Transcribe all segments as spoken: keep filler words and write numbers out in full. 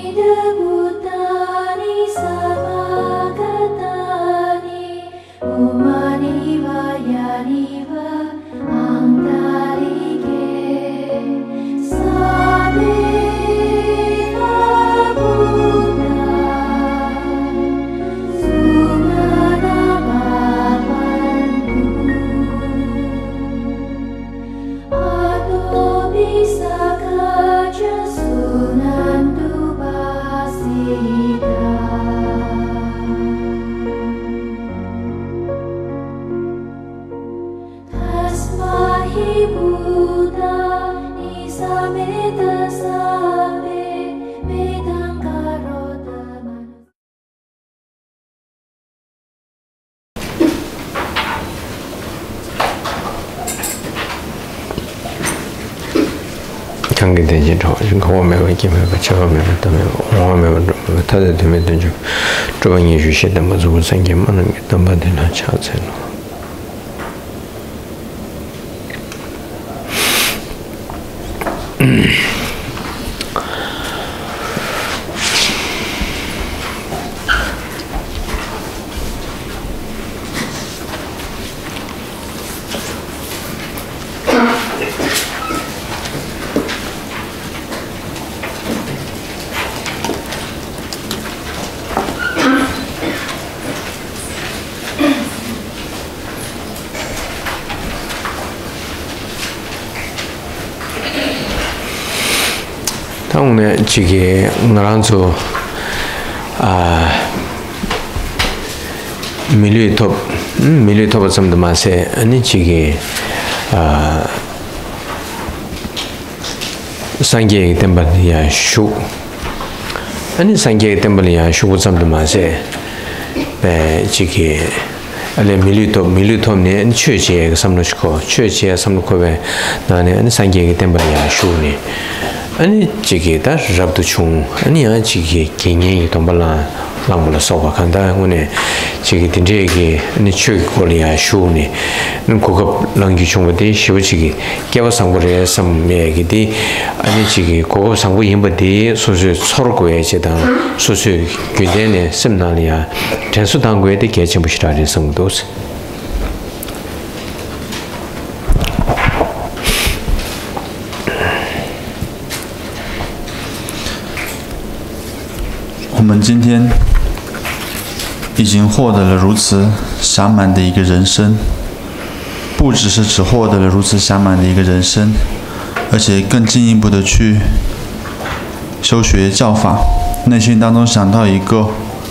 관계 되지 저 그거 매고 이게 매고 저거 매고 또 매고 뭐 매고 다들 되면 되죠. 저번에 주시던 뭐 좋은 생각 많은 게 담바되나 차세요. 오늘 지게 나란조 아 밀리톱 음 밀리톱 좀더 마세 아니 지게 아 상계 템벌이야 슈 아니 상계 템벌이야 슈 좀더 마세 에 지게 알레 밀리톱 밀리톱네 최지에 삼노시고 최지에 삼노코베 나네 아니 상계 템벌이야 슈니 아니 지게다 잡도 chung 아니야 지게 개념이 동발라 랑불라 소바 간다 오늘 지게 딘데게 아니 추기 콜이야 슈니 고급 랑기 총부터 시부지기 개발 상부에 섬매기디 아니 지게 고급 상부 임부디 소수 서로 고해제다 소수 규제네 심나리아 전수 당고에 대해 개침부시라리 성도스 我们今天已经获得了如此暇满的一个人生，不只是只获得了如此暇满的一个人生，而且更进一步的去修学教法，内心当中想到一个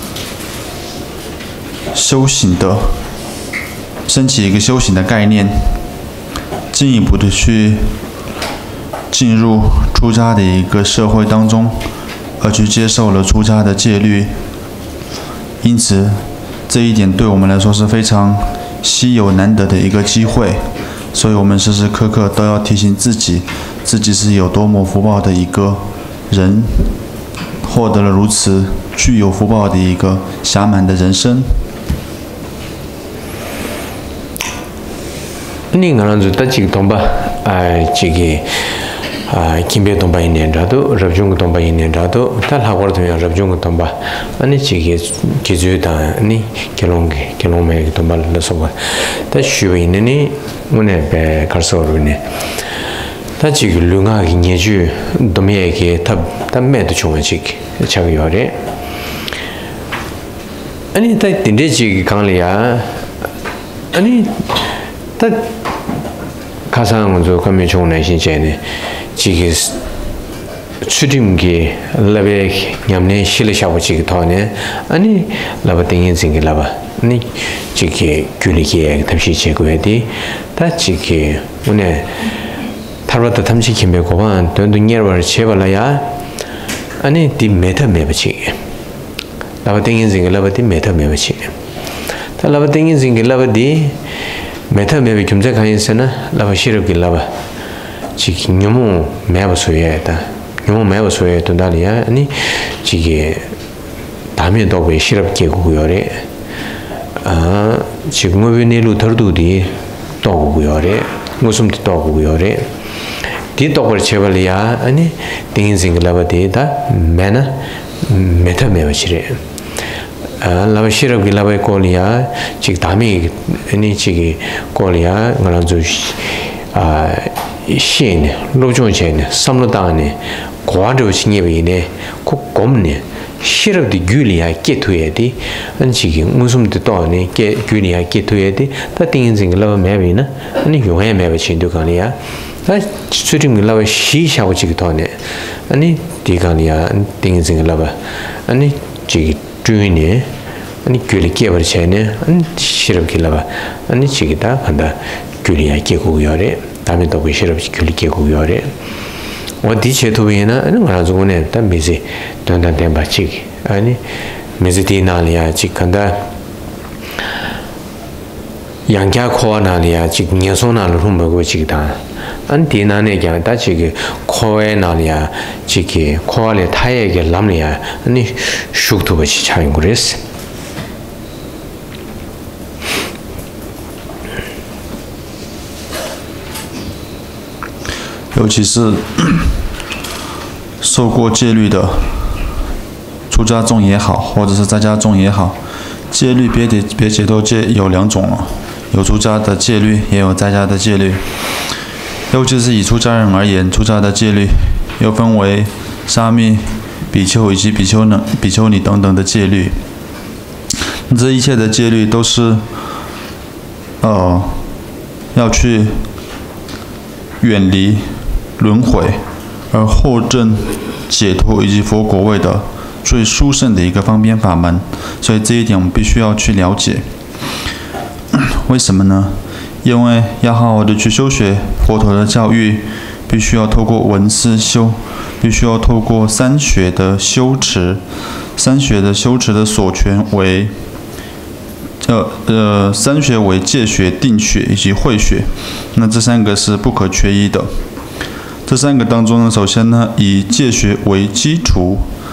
修行的，升起一个修行的概念，进一步的去进入出家的一个社会当中。而去接受了出家的戒律，因此这一点对我们来说是非常稀有难得的一个机会，所以我们时时刻刻都要提醒自己，自己是有多么福报的一个人，获得了如此具有福报的一个暇满的人生。 你可能就得几个东吧，哎，这个。아 김배 동바 있는데도 럽중 동바 있는데도 다 하고도 되면 럽중 동바 아니 지게 기주다 아니 결혼게 결혼에 동바를 넣어서 다 쉬어있느니 오늘 배 갈서로네 다 지금 룽하기 예주 도미에게 다 담매도 좋은지 자기 요래 아니 다 딘데지 강리야 아니 다 가상은 저 가면 좋은 내신제네 지게 추림게 라베 냠네 실샤고지 토네 아니 라바땡인 징게 라바 아니 지게 귤리게 답시 제고에디 다 지게 오늘 타로다 탐시 김배고반 돈동녀를 제발라야 아니 디 메타 메바치 라바땡인 징게 라바디 메타 메바치 다 라바땡인 징게 라바디 메타 메비 금자 가인세나 라바 시럽게 라바 지금 너무 매버서야다. 너무 매버서야 된다리야. 아니 지게 다음에 더 왜 시럽게 고요래. 아 지금 왜 내로 더도디 또 고요래. 무슨 또 고요래. 뒤도 걸 제발이야. 아니 띵싱 라바데다 매나 메타 메버치래 아 라바 시럽기 라바 콜리아 지 다미 아니 지기 콜리아 그런저 아 신 로종chen 삼로다네 고아도 신예비네 꼭 곰네 시럽디 귤이야 깨토야디 안지기 무슨도 또네 깨 귤이야 깨토야디 다 띵인진 라바 메비나 아니 용해 메버친도 가니야 다 수림 라바 시샤고 지기 또네 아니 디가니야 띵인진 라바 아니 지기 주인이 아니 귤이 깨버리체네 아니 시럽기 라바 아니 지기다 간다 귤이야 깨고요래 다음에 또 그 시럽이 귤이 깨고요래 어디 제도에나 아니 가지고네 다 미지 단단된 바치기 아니 미지디나리아 지간다 양자 코나리아 지 녀소나를 훔보고 지다 안디나네 양다 지기 코에나리아 지기 코알에 타에게 남리아 아니 슈크도버시 차인 그랬어 尤其是受过戒律的出家众也好，或者是在家众也好，戒律别解别解脱戒有两种了，有出家的戒律，也有在家的戒律。尤其是以出家人而言，出家的戒律又分为沙弥、比丘以及比丘呢、比丘尼等等的戒律。这一切的戒律都是，呃，要去远离轮回，而获证解脱以及佛果位的最殊胜的一个方便法门，所以这一点我们必须要去了解。为什么呢？因为要好好的去修学佛陀的教育，必须要透过闻思修，必须要透过三学的修持。三学的修持的所权为，呃呃，三学为戒学、定学以及慧学，那这三个是不可缺一的。这三个当中呢，首先呢以戒学为基础，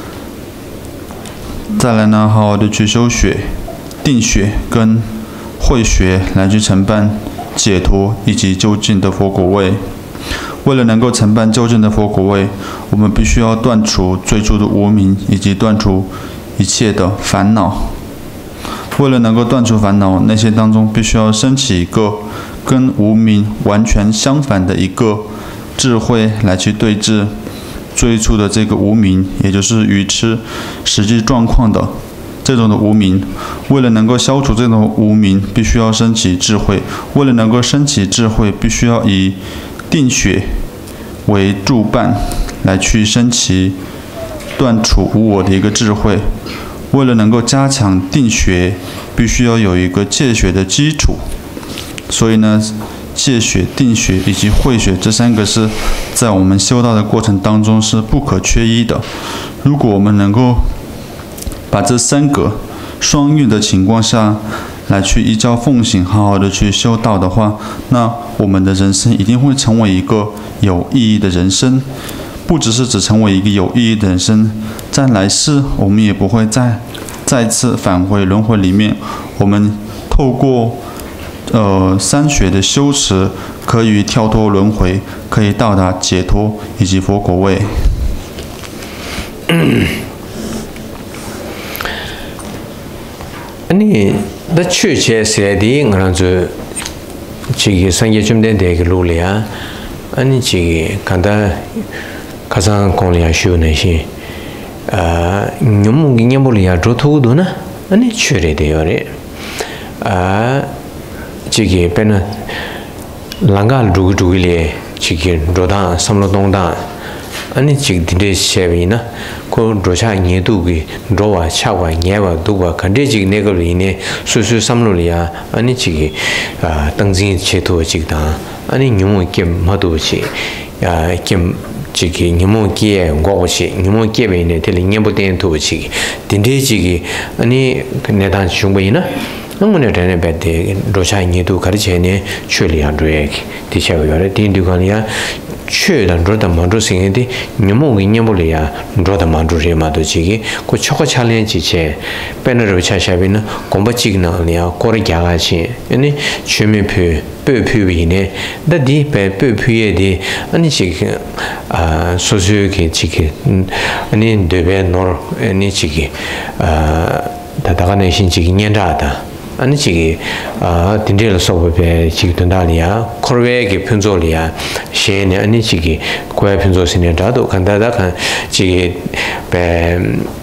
再来呢好好的去修学定学跟慧学，来去承办解脱以及究竟的佛果位。为了能够承办究竟的佛果位，我们必须要断除最初的无明，以及断除一切的烦恼。为了能够断除烦恼，那些当中必须要升起一个跟无明完全相反的一个智慧来去对治最初的这个无明，也就是愚痴实际状况的这种的无明。为了能够消除这种无明，必须要升起智慧。为了能够升起智慧，必须要以定学为助伴，来去升起断除无我的一个智慧。为了能够加强定学，必须要有一个戒学的基础。所以呢，戒学、定学以及慧学这三个是在我们修道的过程当中是不可缺一的。如果我们能够把这三个双运的情况下来去依教奉行，好好的去修道的话，那我们的人生一定会成为一个有意义的人生。不只是只成为一个有意义的人生，在来世我们也不会再再次返回轮回里面。我们透过呃三学的修持，可以跳脱轮回，可以到达解脱以及佛果位。 아니 나 추체세디 그런저 지기 상계 좀 된 되게 룰이야. 아니 지기 간다 가상 공리야 쉬우네시 아 뇽 뇽볼이야 조토도나 아니 추레 되어래 아 지기 배는 랑갈 두두일에 지기 로다 삼로동다 아니 지기 딘데 셰비나 고 로샤 녜두기 로와 차와 녜와 두와 간데 지기 네거리네 수수 삼로리야 아니 지기 아 당진 체토 지기다 아니 뇽 겜 마도치 야겜 지기 뇽기에 고고시 뇽기에네 텔링년부터 도치 딘데지기 아니 내단 중보이나 너무나 되는 배대 로샤이니도 가르치네 출리한도에 디샤고요 딘두간이야 최다 로다 만주 생인데 니모 인념불이 야 로다 만주리 마도 지기 고 초코 챌린지 제 배너로 차샤비는 공부직나냐 고르갸가시 아니 취미표 뼈표이네 다디 뼈표에디 아니 지기 아 소소기 지기 아니 되베 노 아니 지기 아 다다가네 신지기 년자다 아니 지기 아 딘데를 소법에 지기 된다리야 코르웨기 편조리야 셰네 아니 지기 고야 편조신에다도 간다다 간 지기 배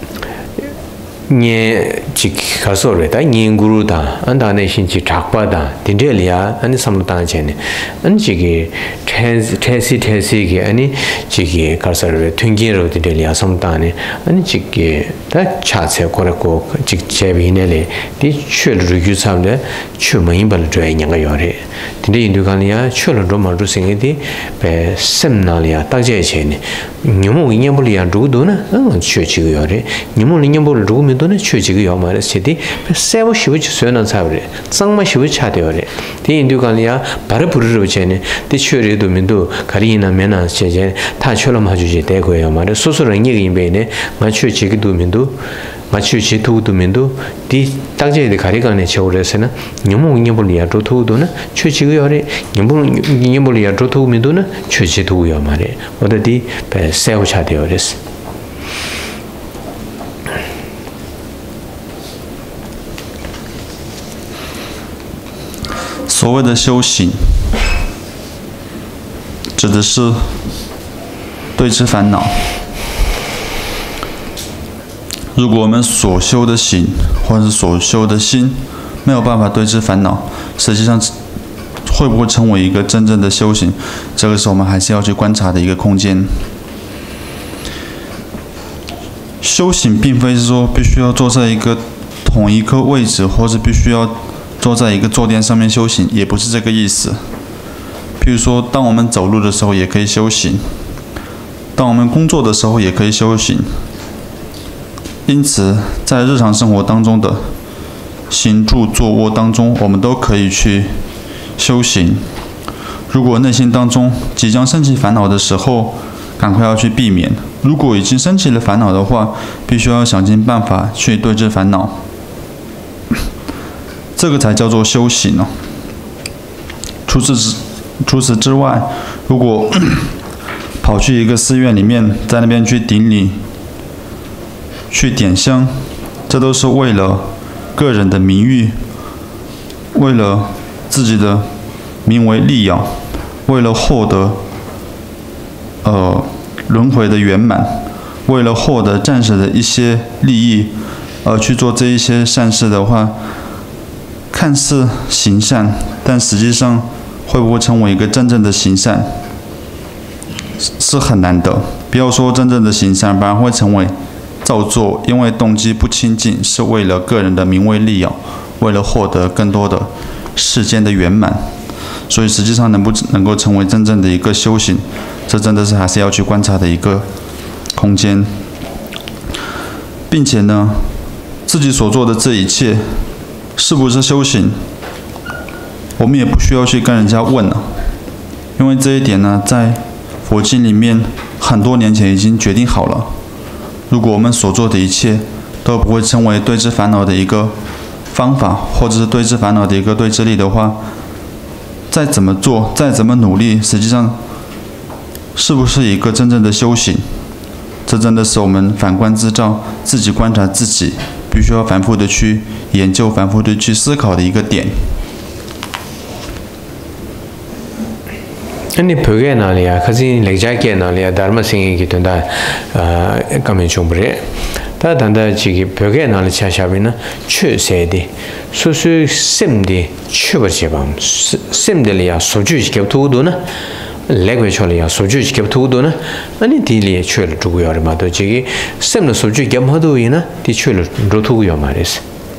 nye chik kasore da nyen guru da anda ne shin chi chakpa da dinde liya ani samutang chene ani chigi tesi tesi gi ani chigi kasore tungin ro dinde liya samutang ne ani chigi da cha che kore ko chik chebi ne le di chul ru yu sam le chu ma yin bal dre nyang ga yore dinde indu kan liya chul ro ma ru sing di be sem na liya ta je chene nyumu yin bu liya ru do na chu chi ga yore nyumu yin bu ru 돈에 취지가 요마를 세디 세워 쉬우지 소연한 사브레 쌍마 쉬우 차되어래 대인도간이야 바로 부르르 전에 대취리도 민도 가리나 면한 제제 다 처럼 해주지 되고요 말에 소소랑 얘기인베네 맞추지기도 민도 맞추지 도도 민도 디 딱제의 가리간에 저울에서는 너무 인연불이야 도도도는 취지가요래 인물 인연불이야 도도 민도는 취지도요 말에 어디 세워 차되어랬어 所谓的修行，指的是对治烦恼。如果我们所修的行或者是所修的心没有办法对治烦恼，实际上会不会成为一个真正的修行？这个是我们还是要去观察的一个空间。修行并非是说必须要坐在一个同一个位置，或是必须要坐在一个坐垫上面修行，也不是这个意思。譬如说，当我们走路的时候也可以修行，当我们工作的时候也可以修行。因此，在日常生活当中的行住坐卧当中，我们都可以去修行。如果内心当中即将升起烦恼的时候，赶快要去避免；如果已经升起了烦恼的话，必须要想尽办法去对治烦恼。这个才叫做修行哦。除此之除此之外，如果跑去一个寺院里面，在那边去顶礼、去点香，这都是为了个人的名誉，为了自己的名为利养，为了获得呃轮回的圆满，为了获得暂时的一些利益，而去做这一些善事的话，看似行善，但实际上会不会成为一个真正的行善，是很难的。不要说真正的行善，反而会成为造作，因为动机不清净，是为了个人的名为利养，为了获得更多的世间的圆满，所以实际上能不能够成为真正的一个修行，这真的是还是要去观察的一个空间，并且呢，自己所做的这一切是不是修行，我们也不需要去跟人家问了，因为这一点呢，在佛经里面很多年前已经决定好了。如果我们所做的一切都不会成为对治烦恼的一个方法，或者是对治烦恼的一个对治力的话，再怎么做，再怎么努力，实际上是不是一个真正的修行？这真的是我们反观自照，自己观察自己，必须要反复的去研究、反复的去思考的一个点。 아니 벽에 나리야 가지 렉자게 나리야 다르마 생기기 된다 아 가면 좀 그래 다 단다 지기 벽에 나리 차샤비나 최세디 수수 셈디 추버지밤 셈들이야 소주지게 두도나 렉외철이야 소주지게 두도나 아니 딜리에 최를 두고요 말도 지기 셈의 소주게 하도이나 디 최를 두고요 말이스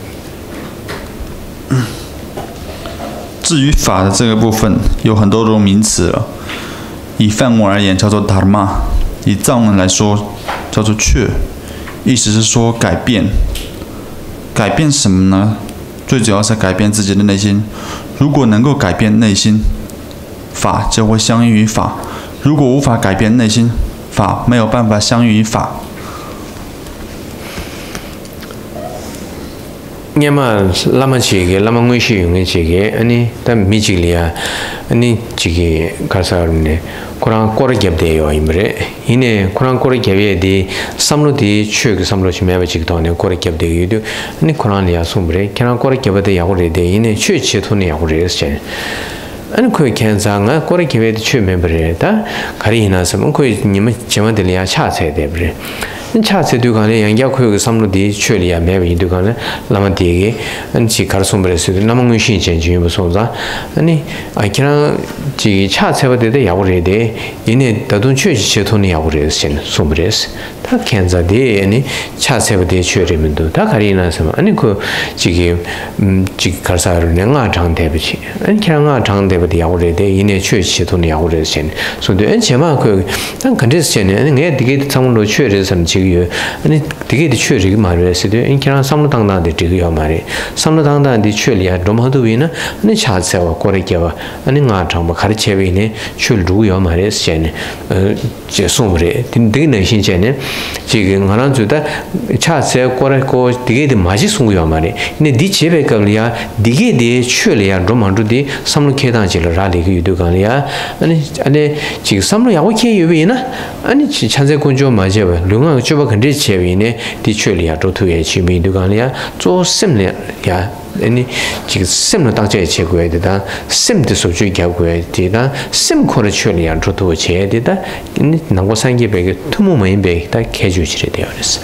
至于法的这个部分，有很多种名词了。以梵文而言叫做 dharma， 以藏文来说叫做确，意思是说改变。改变什么呢？最主要是改变自己的内心。如果能够改变内心，法就会相应于法； 如果无法改变内心，法没有办法相应于法。 你嘛，那么这个，那么我是用的这个，安尼，但没这里啊，安尼这个卡萨尔呢，可能过了几代哟，因为，因为可能过了几代的，三路的去个三路去买不这个东西，过了几代有的，你可能你要送不来，可能过了几代也会的，因为去去头呢也会的些。安可以看上啊，过了几代的去买不来，但可以那什么可以你们千万得里啊差菜对不对？ 차세 두간에 양약고의 삼로디 최리야 매비 두간에 라마디게 안치 가르솜브레스도 남은 신이 전주에 무서워서 아니 아키랑 지 차세버데 야고레데 이네 다돈 최지 제톤이 야고레스 솜브레스 다 캔자데 아니 차세버데 최리면도 다 가리나서 아니 그 지금 음 지 가르사를 내가 장대비치 아니 그냥 장대비데 야고레데 이네 최지 제톤이 야고레스 소데 안체마 그단 컨디션에 아니 내 되게 상으로 최리선 지금 아니 되게 최리가 말했어요. 인기랑 삼로당당데 되게요 말이. 삼로당당데 최리야 로마도 위나 아니 차세와 고래게와 아니 나 정말 가르쳐위네 최루요 말했어요. 제 소물에 되게 내신제네. 지금 하나 주다 차세 고래고 되게 맞이 송고요 말이. 근데 네 집에 가리야 되게 대 최리야 로마도디 삼로 계단지를 라리가 유도가리야. 아니 아니 지금 삼로 야고케 유비나 아니 찬세 군조 맞아요. 룡아 주바 근데 제위네 디출이야 도투에 지미도가리야 조 셈이야 아니 지금 셈로 당제 제고야 되다 셈도 소주 겨고야 되다 셈 코르 출이야 도투 제야 되다 이 난고 상기백에 투모메인 백다 개주지래 되어 있어.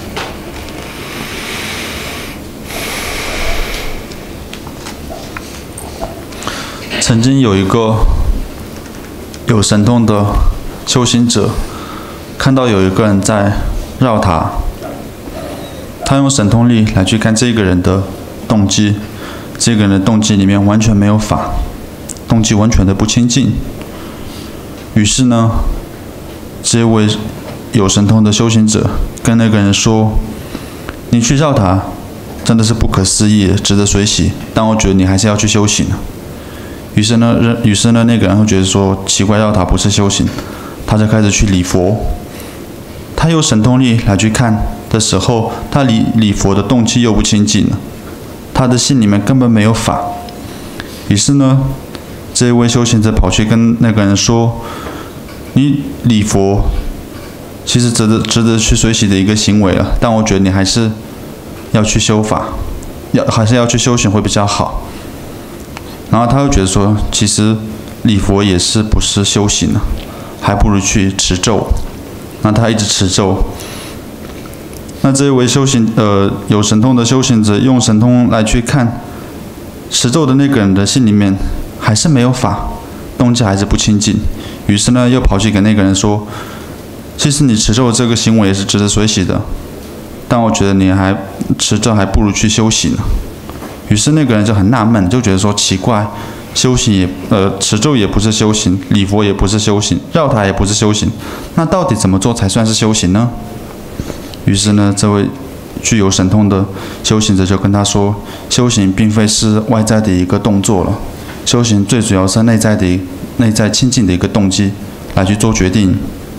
曾经有一个有神通的修行者，看到有一个人在绕塔，他用神通力来去看这个人的动机，这个人的动机里面完全没有法，动机完全的不清净。于是呢，这位有神通的修行者跟那个人说：“你去绕塔真的是不可思议，值得随喜，但我觉得你还是要去修行。”于是呢，于是呢，那个人会觉得说奇怪，绕塔不是修行，他就开始去礼佛。他有神通力来去看的时候，他礼礼佛的动机又不清净了，他的心里面根本没有法。于是呢，这一位修行者跑去跟那个人说：“你礼佛其实值得值得去随喜的一个行为了，但我觉得你还是要去修法，要还是要去修行会比较好。”然后他又觉得说，其实礼佛也是不是修行了，还不如去持咒。那他一直持咒。那这一位修行呃有神通的修行者，用神通来去看持咒的那个人的心里面还是没有法，动机还是不清净。于是呢，又跑去跟那个人说，其实你持咒这个行为也是值得随喜的，但我觉得你还持咒还不如去修行。于是那个人就很纳闷，就觉得说奇怪，修行也呃持咒也不是修行，礼佛也不是修行，绕塔也不是修行，那到底怎么做才算是修行呢？于是呢，这位具有神通的修行者就跟他说，修行并非是外在的一个动作了，修行最主要是内在的内在清净的一个动机来去做决定。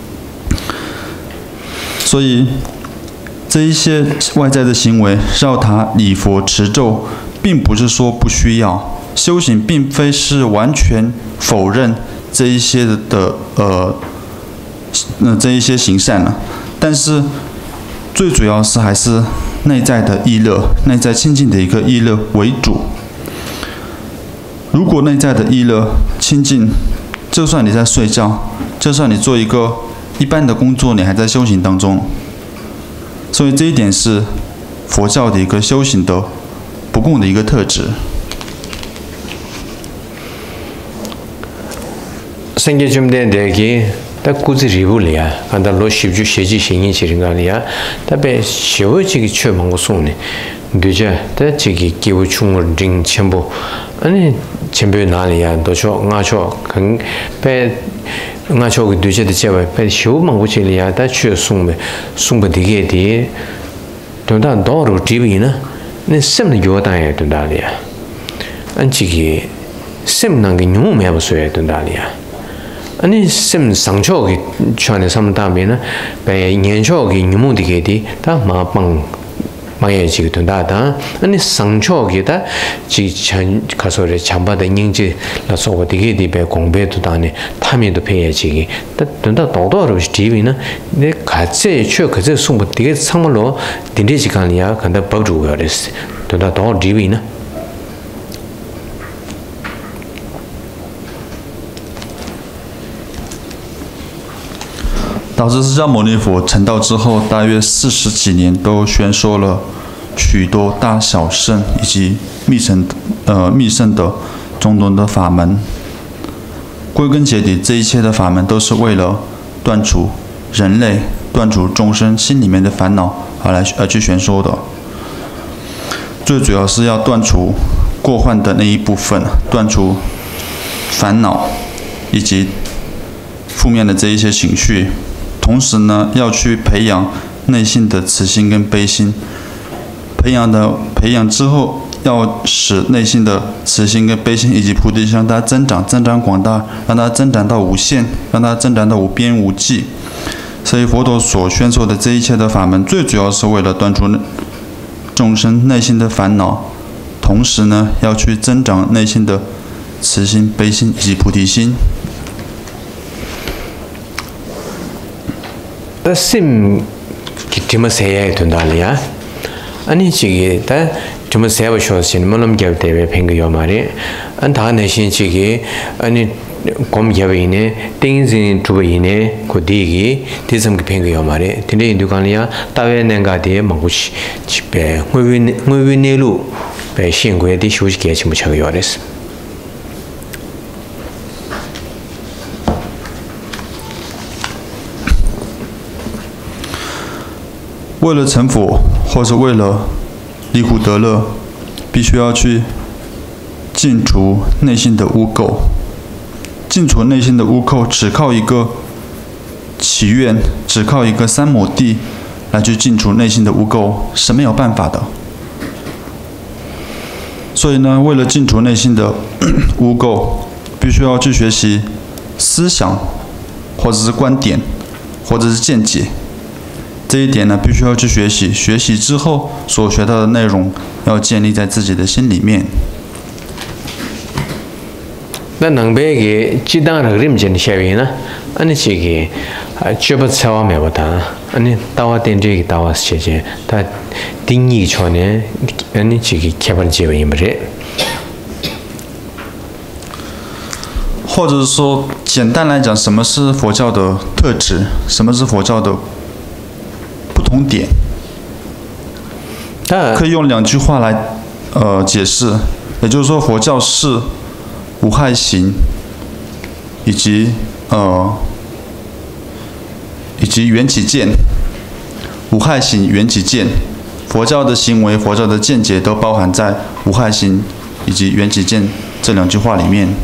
所以这一些外在的行为，绕塔、礼佛、持咒，并不是说不需要。修行并非是完全否认这一些的呃，呃这一些行善了，但是最主要是还是内在的意乐，内在清净的一个意乐为主。如果内在的意乐清净，就算你在睡觉，就算你做一个一般的工作，你还在修行当中。所以这一点是佛教的一个修行的不共的一个特质。 생계 좀 된 대기 딱 꾸지 리불이야. 간다 로십주 시지 신이 지rin가리야. 답에 쉬워지기 최망 거 손에. 그죠? 다 지기 기부 충을 링 전부 아니 전부 나리야. 도초 나초 근배 나초 그 뒤에도 제가 배 쉬워만 고치리야. 다 취어 송배 송배 되게 돼. 돈다 도로 집이나. 네 셈는 요다야 된다리야. 안지기 셈난 게 너무 매버서야 된다리야. 아니 심 상초기 전에 삼다면은 배 년초기 유무디게디 다 마방 마에 지금 된다다 아니 상초기다 지전 가서를 잠바다 인지 라서고 되게디 배 공부도 다네 탐이도 배야지 다 된다 도도로 지비는 내 같이 쳐 그저 송부 되게 상물로 딘디 시간이야 근데 버주고요 됐어 된다 도 지비는 导致释迦牟尼佛成道之后，大约四十几年都宣说了许多大小圣以及密圣呃密圣的种种的法门。归根结底，这一切的法门都是为了断除人类、断除众生心里面的烦恼而来而去宣说的。最主要是要断除过患的那一部分，断除烦恼以及负面的这一些情绪。同时呢，要去培养内心的慈心跟悲心，培养的培养之后，要使内心的慈心跟悲心以及菩提心让它增长、增长广大，让它增长到无限，让它增长到无边无际。所以佛陀所宣说的这一切的法门，最主要是为了断除众生内心的烦恼，同时呢，要去增长内心的慈心、悲心以及菩提心。 다 심 기tima 세야 된다리야 아니 지기 다 좀 세워 쇼신 물론 결대에 팽거요 말이 안다 내신 지기 아니 곰겨이네 땡진 주베이네 고디기 대섬기 팽거요 말이 근데 인도관이야 따외 nen가디에 먹고시 집에 회윈 회윈내루 배 신고에 디 휴식에 지금 저요 그랬어 为了成佛，或者为了离苦得乐，必须要去净除内心的污垢。净除内心的污垢，只靠一个祈愿，只靠一个三摩地来去净除内心的污垢是没有办法的。所以呢，为了净除内心的污垢，必须要去学习思想，或者是观点，或者是见解。这一点呢，必须要去学习。学习之后所学到的内容，要建立在自己的心里面。 那能别个几当那认真学习呢？安尼这个啊，绝不超完没不谈。安尼到我点这个到我学习，他定义出呢，安尼这个开发结为不是。 或者说，简单来讲，什么是佛教的特质？什么是佛教的不同点？可以用两句话来呃解释，也就是说，佛教是无害行，以及呃以及缘起见。无害行、缘起见，佛教的行为、佛教的见解都包含在无害行以及缘起见这两句话里面。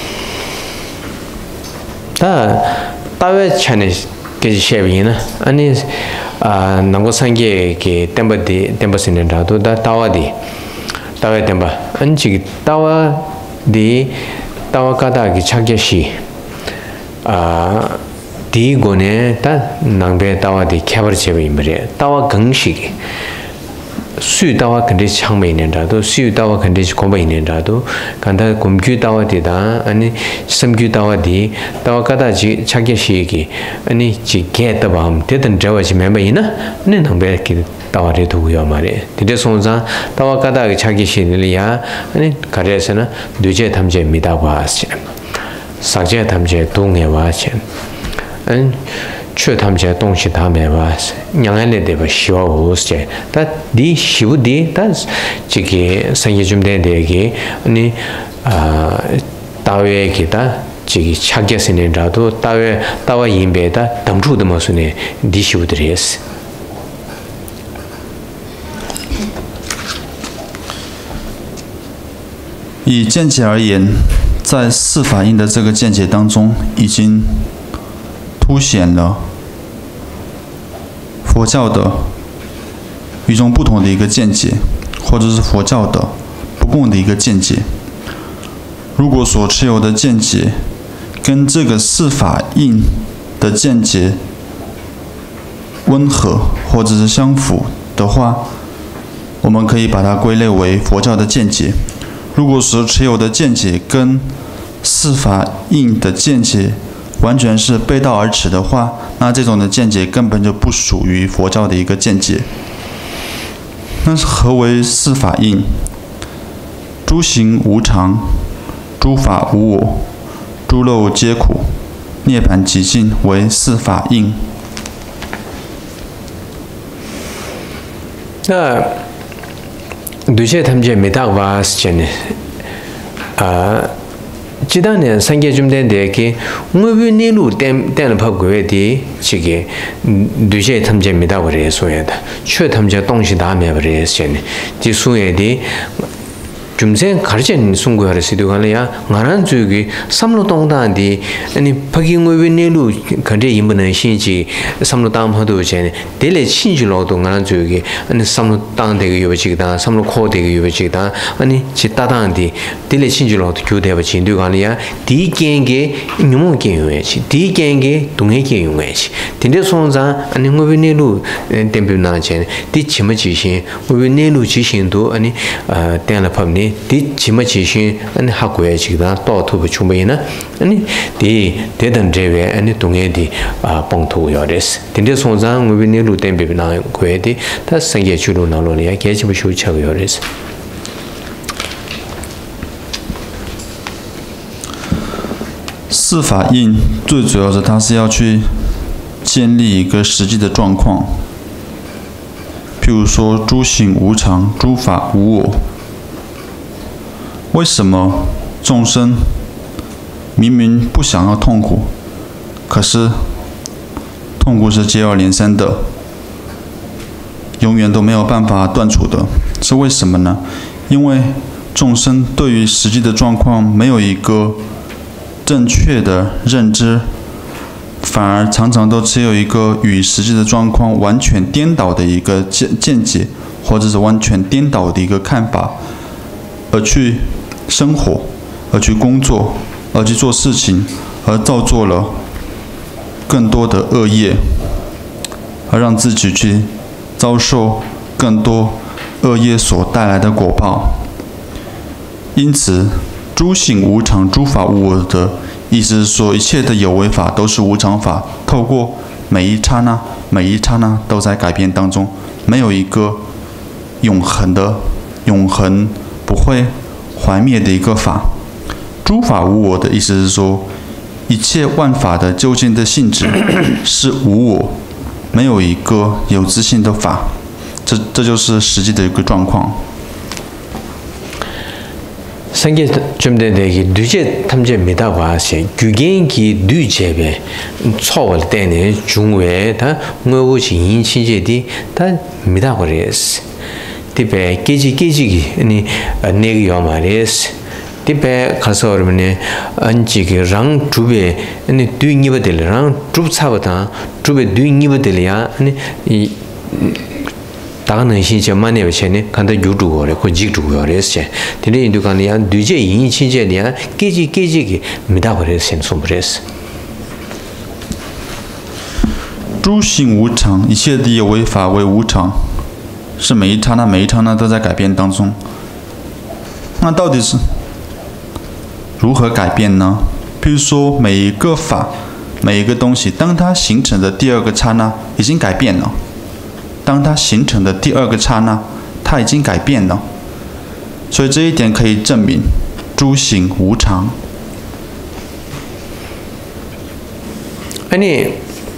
다 따외 차네 게 쉐비나 아니 아 남고 상게 게 템버디 템버스는라도 다 따와디 따외 템버 안지 따와디 따와가다기 차게시 아 디고네 다 남베 따와디 캐버체비 임베 따와 긍시기 수다와 근데 창매인다도 수다와 근데 공부인다도 간다 공규다와디다 아니 섬규다와디 다와가다지 차게시기 아니 지게다밤 되든 저와지 멤버이나 네 남베기 다와리 두고요 말에 되게 손자 다와가다기 차게시리야 아니 가래서는 뇌제 탐제입니다 봐시 사제 탐제 동해와시 안确他们这东西他们吧，两岸的对吧？需要我些，但你需要的，但是这个生意中的这个你啊，大约给他这个差价是能找到，大约大约一百的，当初的么说呢？你需要的也是。 以见解而言，在四法印的这个见解当中，已经凸显了佛教的与众不同的一个见解，或者是佛教的不共的一个见解。如果所持有的见解跟这个四法印的见解温和或者是相符的话，我们可以把它归类为佛教的见解。如果说持有的见解跟四法印的见解完全是背道而驰的话，那这种的见解根本就不属于佛教的一个见解。那何为四法印？诸行无常，诸法无我，诸漏皆苦，涅槃极尽为四法印。 那对这他们就没大话是真的啊。这当年三界中间的个，我们内陆点点了跑过来的这个，对这他们就没大话这说的，确他们就东西大没不这些的，这说的。좀 전 가르치는 순구하를 시도하려야 나란 쪽이 삼로동단디 아니 파기모베네루 간데 임번은 신지 삼로담하도 전에 델레 신주로도 나란 쪽이 아니 삼로당되게 요지기다 삼로코되게 요지기다 아니 지따단디 델레 신주로도 교대바 진도가려야 디겐게 뇽게 요야지 디겐게 동해게 요야지 딘데 손자 아니 모베네루 템비나 전에 디치마지신 모베네루 지신도 아니 어 때나 팝니 디 지마지신 아니 학고에 지다 또토부 충분히나 아니 디 대단 제외 아니 동해디 아 봉토요레스 딘데 손장 우비니 루템비나 고에디 다 생계 주로 나로리아 계집을 쇼차고요레스 四法印最主要是它是要去建立一个实际的状况，譬如说诸行无常，诸法无我。为什么众生明明不想要痛苦，可是痛苦是接二连三的，永远都没有办法断除的？是为什么呢？因为众生对于实际的状况没有一个正确的认知，反而常常都只有一个与实际的状况完全颠倒的一个见见解，或者是完全颠倒的一个看法，而去生活，而去工作，而去做事情，而造作了更多的恶业，而让自己去遭受更多恶业所带来的果报。因此，诸行无常，诸法无我的意思是说，一切的有为法都是无常法，透过每一刹那、每一刹那都在改变当中，没有一个永恒的、永恒不会坏灭的一个法。诸法无我的意思是说，一切万法的究竟的性质是无我，没有一个有自性的法，这这就是实际的一个状况。 상계 좀 되게 뒤제 탐제 메다와세 규겐기 뒤제베 초월 때네 중외 다 뭐고지 인친제디 다 메다버레스 디베 깨지 깨지기 아니 내기요 말레스 디베 가서 그러면 안지기 랑 주베 아니 뒤니버들랑 줍차보다 주베 뒤니버들이야 아니 이 다가는 신체 만에 버체네 간다 유두고래 고직두고래세 근데 인도간이야 뒤제 인친제냐 깨지 깨지기 미다버레스 손브레스 诸行无常，一切的有为法为无常，是每一刹那每一刹那都在改变当中。那到底是如何改变呢？譬如说每一个法，每一个东西，当它形成的第二个刹那已经改变了。当它形成的第二个刹那，它已经改变了，所以这一点可以证明诸行无常。 아니,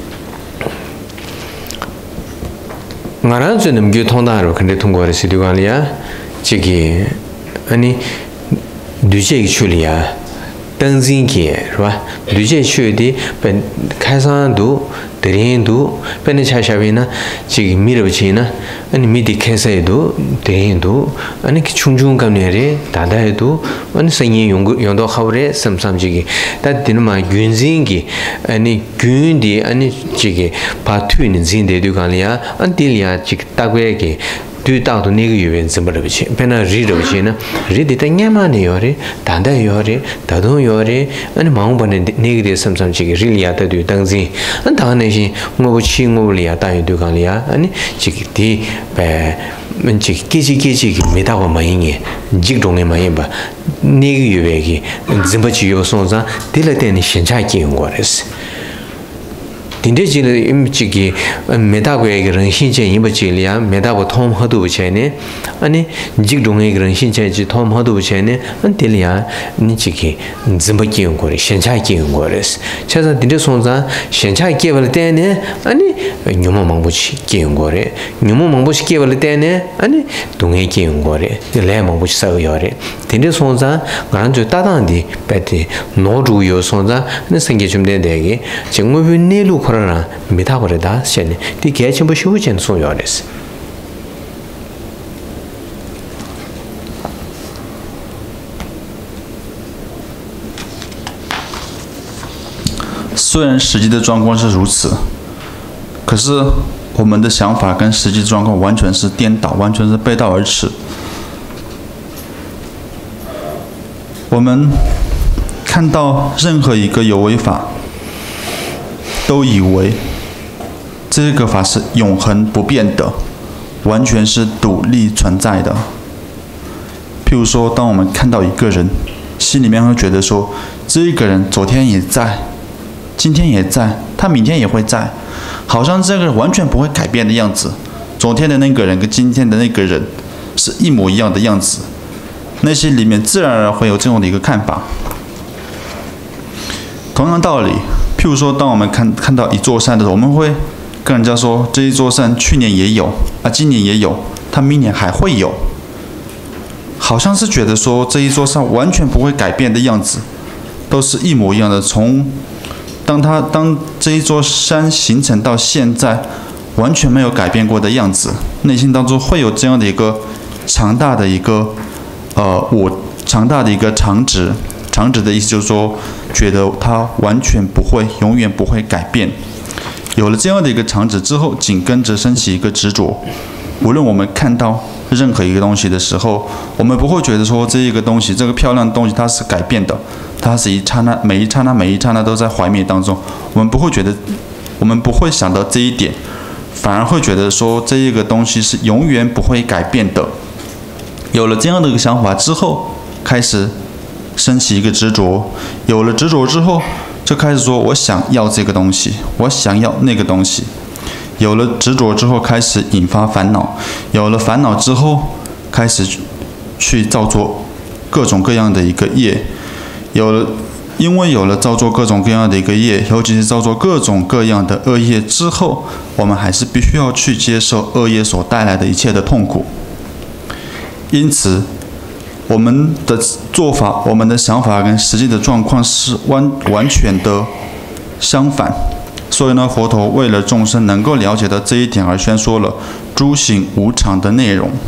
나는 좀 넘겨 통다로 근데 통과를 시도가 아니야. 저기 아니 뉴제기 출이야. 등진기, 是吧？对这学的本开山度、德林度，本的查下边呢，这个米了不起呢？你米的开山度、德林度，你种种干那的，大大度，你生意用用到好的，什么什么这个，但对那么原生的，你原的，你这个把土呢，真的就讲了呀，俺这里啊，这个大概个。 对大都那个有人怎么了不起？别那日了不起呢？日的他伢嘛呢有的，单单有的，大都有的，俺忙不呢那个的什么什么这个日里啊的对当时，俺当然那些我不去我不里啊，当然对讲里啊，俺这个的呗。们这这些这些没大过买嘢，这种的买嘢吧，那个月位个，怎么就有送上？第二天你现在见过的是。今天这个这个没大过一个人现在也不这里啊，没大过通好多钱呢，啊你这种一个人现在就通好多钱呢，啊这里啊，你这个你怎么见过的？现在见过的是，加上今天送上现在见过了的呢，啊你你们忙不起见过的，你们忙不起见过了的呢，啊你东西见过的，你来忙不起烧药的，今天送上俺就搭档的白的挪住有送上，那生意就没得个，就我们内陆。그러나 메타버다 셴네 디 개침부 쉬우젠 소요레스 虽然实际的状况是如此，可是我们的想法跟实际状况完全是颠倒，完全是背道而驰。我们看到任何一个有为法，都以为这个法是永恒不变的，完全是独立存在的。譬如说，当我们看到一个人，心里面会觉得说，这个人昨天也在，今天也在，他明天也会在，好像这个人完全不会改变的样子。昨天的那个人跟今天的那个人是一模一样的样子，内心里面自然而然会有这种的一个看法。同样道理。譬如说，当我们看看到一座山的时候，我们会跟人家说，这一座山去年也有啊，今年也有，它明年还会有，好像是觉得说这一座山完全不会改变的样子，都是一模一样的。从当它当这一座山形成到现在，完全没有改变过的样子，内心当中会有这样的一个强大的一个呃我强大的一个常值。常值的意思就是说，觉得它完全不会，永远不会改变。有了这样的一个常值之后，紧跟着升起一个执着。无论我们看到任何一个东西的时候，我们不会觉得说这一个东西，这个漂亮的东西它是改变的，它是一刹那，每一刹那，每一刹那都在怀灭当中。我们不会觉得，我们不会想到这一点，反而会觉得说这一个东西是永远不会改变的。有了这样的一个想法之后，开始升起一个执着，有了执着之后，就开始说我想要这个东西，我想要那个东西。有了执着之后，开始引发烦恼，有了烦恼之后，开始去造作各种各样的一个业。有了，因为有了造作各种各样的一个业，尤其是造作各种各样的恶业之后，我们还是必须要去接受恶业所带来的一切的痛苦。因此，我们的做法，我们的想法跟实际的状况是完完全的相反。所以呢，佛陀为了众生能够了解到这一点而宣说了诸行无常的内容。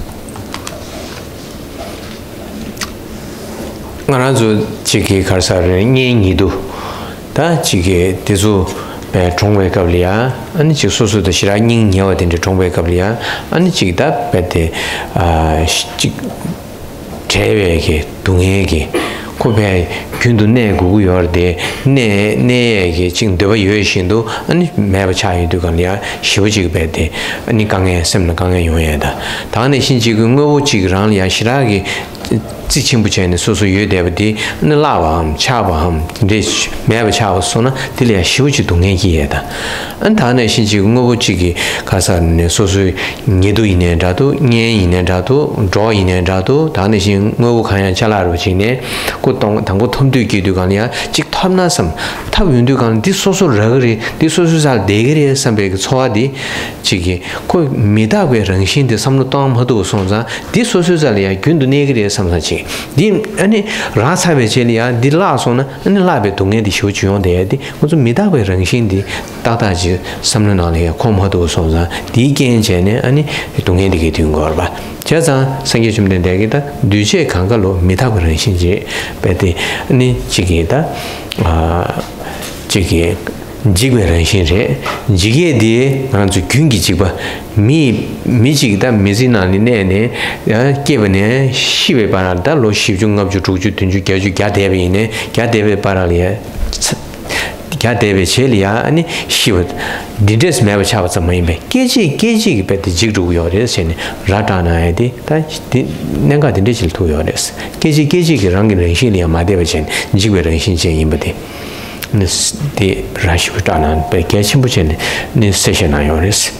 我那就这个开始人念一度，但这个就是被中外搞里啊，俺就说说的是啦，人要的这中外搞里啊，俺这个被的啊这。제외게 동해게 코페 균도 내고 요르데 내 내게 지금 되어 요신도 아니 매버 차이도 간이야 쉬워지게 배대 아니 강에 샘나 강에 요해다 다음에 신지금 거 지그랑이야 시라게 지침부처는 소소 요대버디 나라와 차바함 근데 매버 차고서는 들려 쉬워지 동해기에다 안 다음에 신지금 거 지기 가서는 소소 니도 이내라도 년 이내라도 저 이내라도 다음에 신 거 가야 잘라로 지네 고동 당고 톰도 기도 간이야 직 탐나섬 탑 윤도 간 디소소 러그리 디소소 잘 대거리 선배 초아디 지기 고 미다괴 런신데 섬로 땅 하도 손자 디소소 잘이야 균도 내거리 삼사지 디 아니 라사베 젤이야 디라소나 아니 라베 동에디 쇼주용데디 무슨 미다괴 런신디 따다지 섬로 나리야 콤하도 손자 디겐제네 아니 동에디게 된 거봐 제가 생겨 좀 된다기다 뉴제 강가로 미다괴 런신지 베디 아니 지기다 아 지기 jigwe ranshin re jige de nganzu gyungi jigba mi mi jigda mizina ni ne ne kebane shibe paralda lo shibjungab ju ju tunju gyaju gyadebe ne gyadebe paraliya kya debe chelia ani shivat didres meba chaba tsamaibe keji keji ki pete jigru yores chene ratana edi ta nenga dinde chil tu yores keji keji ki rangi renshin liya madebe chen jigwe renshin chen yimbade nis de rashivitana pe kechimbu chene nis seshena yores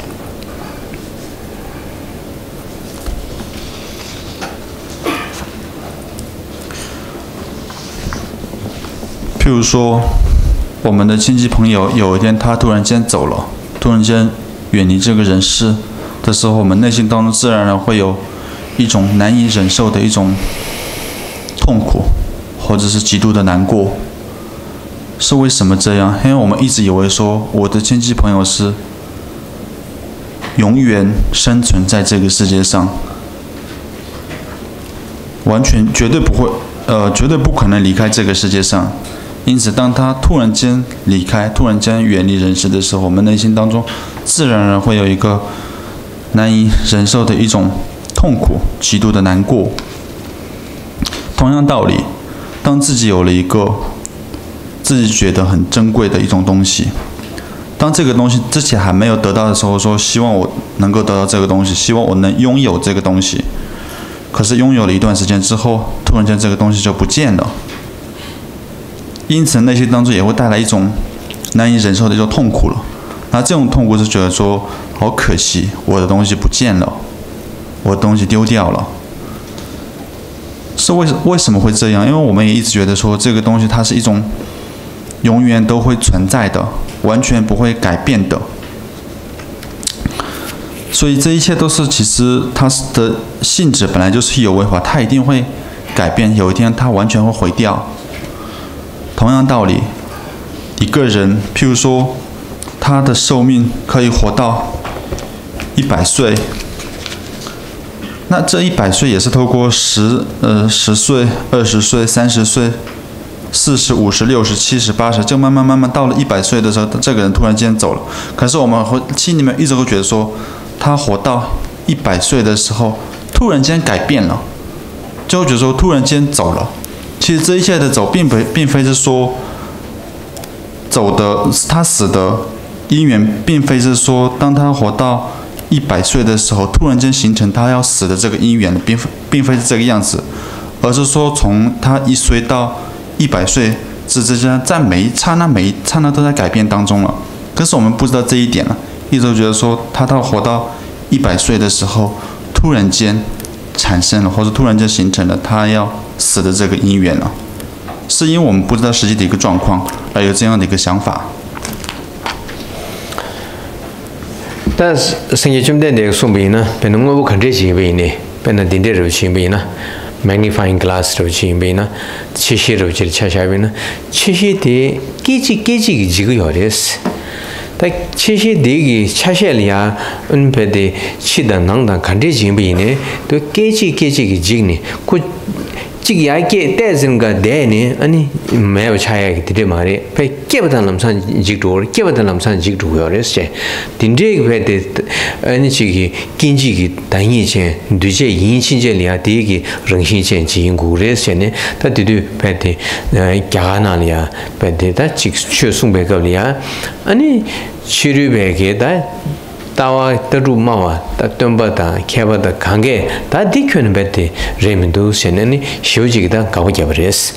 譬如说，我们的亲戚朋友有一天他突然间走了，突然间远离这个人世的时候，我们内心当中自然而然会有一种难以忍受的一种痛苦，或者是极度的难过。是为什么这样？因为我们一直以为说，我的亲戚朋友是永远生存在这个世界上，完全绝对不会，呃，绝对不可能离开这个世界上。因此，当他突然间离开，突然间远离人世的时候，我们内心当中自然而然会有一个难以忍受的一种痛苦，极度的难过。同样道理，当自己有了一个自己觉得很珍贵的一种东西，当这个东西之前还没有得到的时候，说希望我能够得到这个东西，希望我能拥有这个东西。可是拥有了一段时间之后，突然间这个东西就不见了。因此内心当中也会带来一种难以忍受的一种痛苦了。那这种痛苦是觉得说，好可惜，我的东西不见了，我的东西丢掉了。是为为什么会这样？因为我们也一直觉得说，这个东西它是一种永远都会存在的，完全不会改变的。所以这一切都是其实它的性质本来就是有为法，它一定会改变，有一天它完全会毁掉。同样道理，一个人，譬如说，他的寿命可以活到一百岁，那这一百岁也是透过十呃十岁、二十岁、三十岁、四十、五十、六十、七十、八十，就慢慢慢慢到了一百岁的时候，这个人突然间走了。可是我们会心里面一直会觉得说，他活到一百岁的时候，突然间改变了，就会觉得说突然间走了。其实这一切的走，并不并非是说走的他死的因缘，并非是说当他活到一百岁的时候，突然间形成他要死的这个因缘，并并非是这个样子，而是说从他一岁到一百岁之间，在每一刹那每一刹那都在改变当中了。可是我们不知道这一点了，一直都觉得说他到活到一百岁的时候，突然间产生了，或者突然间形成了他要死的这个因缘了，是因为我们不知道实际的一个状况，而有这样的一个想法。 但是生意中的那个送币呢，本来我不看这些币呢，本来顶点肉钱币呢 ，magnifying glass 肉钱币呢，七些肉钱七些币呢，七些的几几几几个几个要的是。但七些的个七些里啊，嗯，别的七的能的看这钱币呢，都几几几几个几呢，可这个也给带这个带呢，安尼没有差异的嘛的，被给不到那么长几多，给不到那么长几多要的是，顶这个别的，安尼这个经济个单一钱，对这引起这里啊，第一个人性钱进行过的是呢，他对对别的呃家那里啊，别的他这个确送别个里啊，安尼去了别个的。다와 더루마와 따덤바다 캐바다 강게 다 디큐는 베티 레민도 세네니 쇼지기다 가보자버렸어.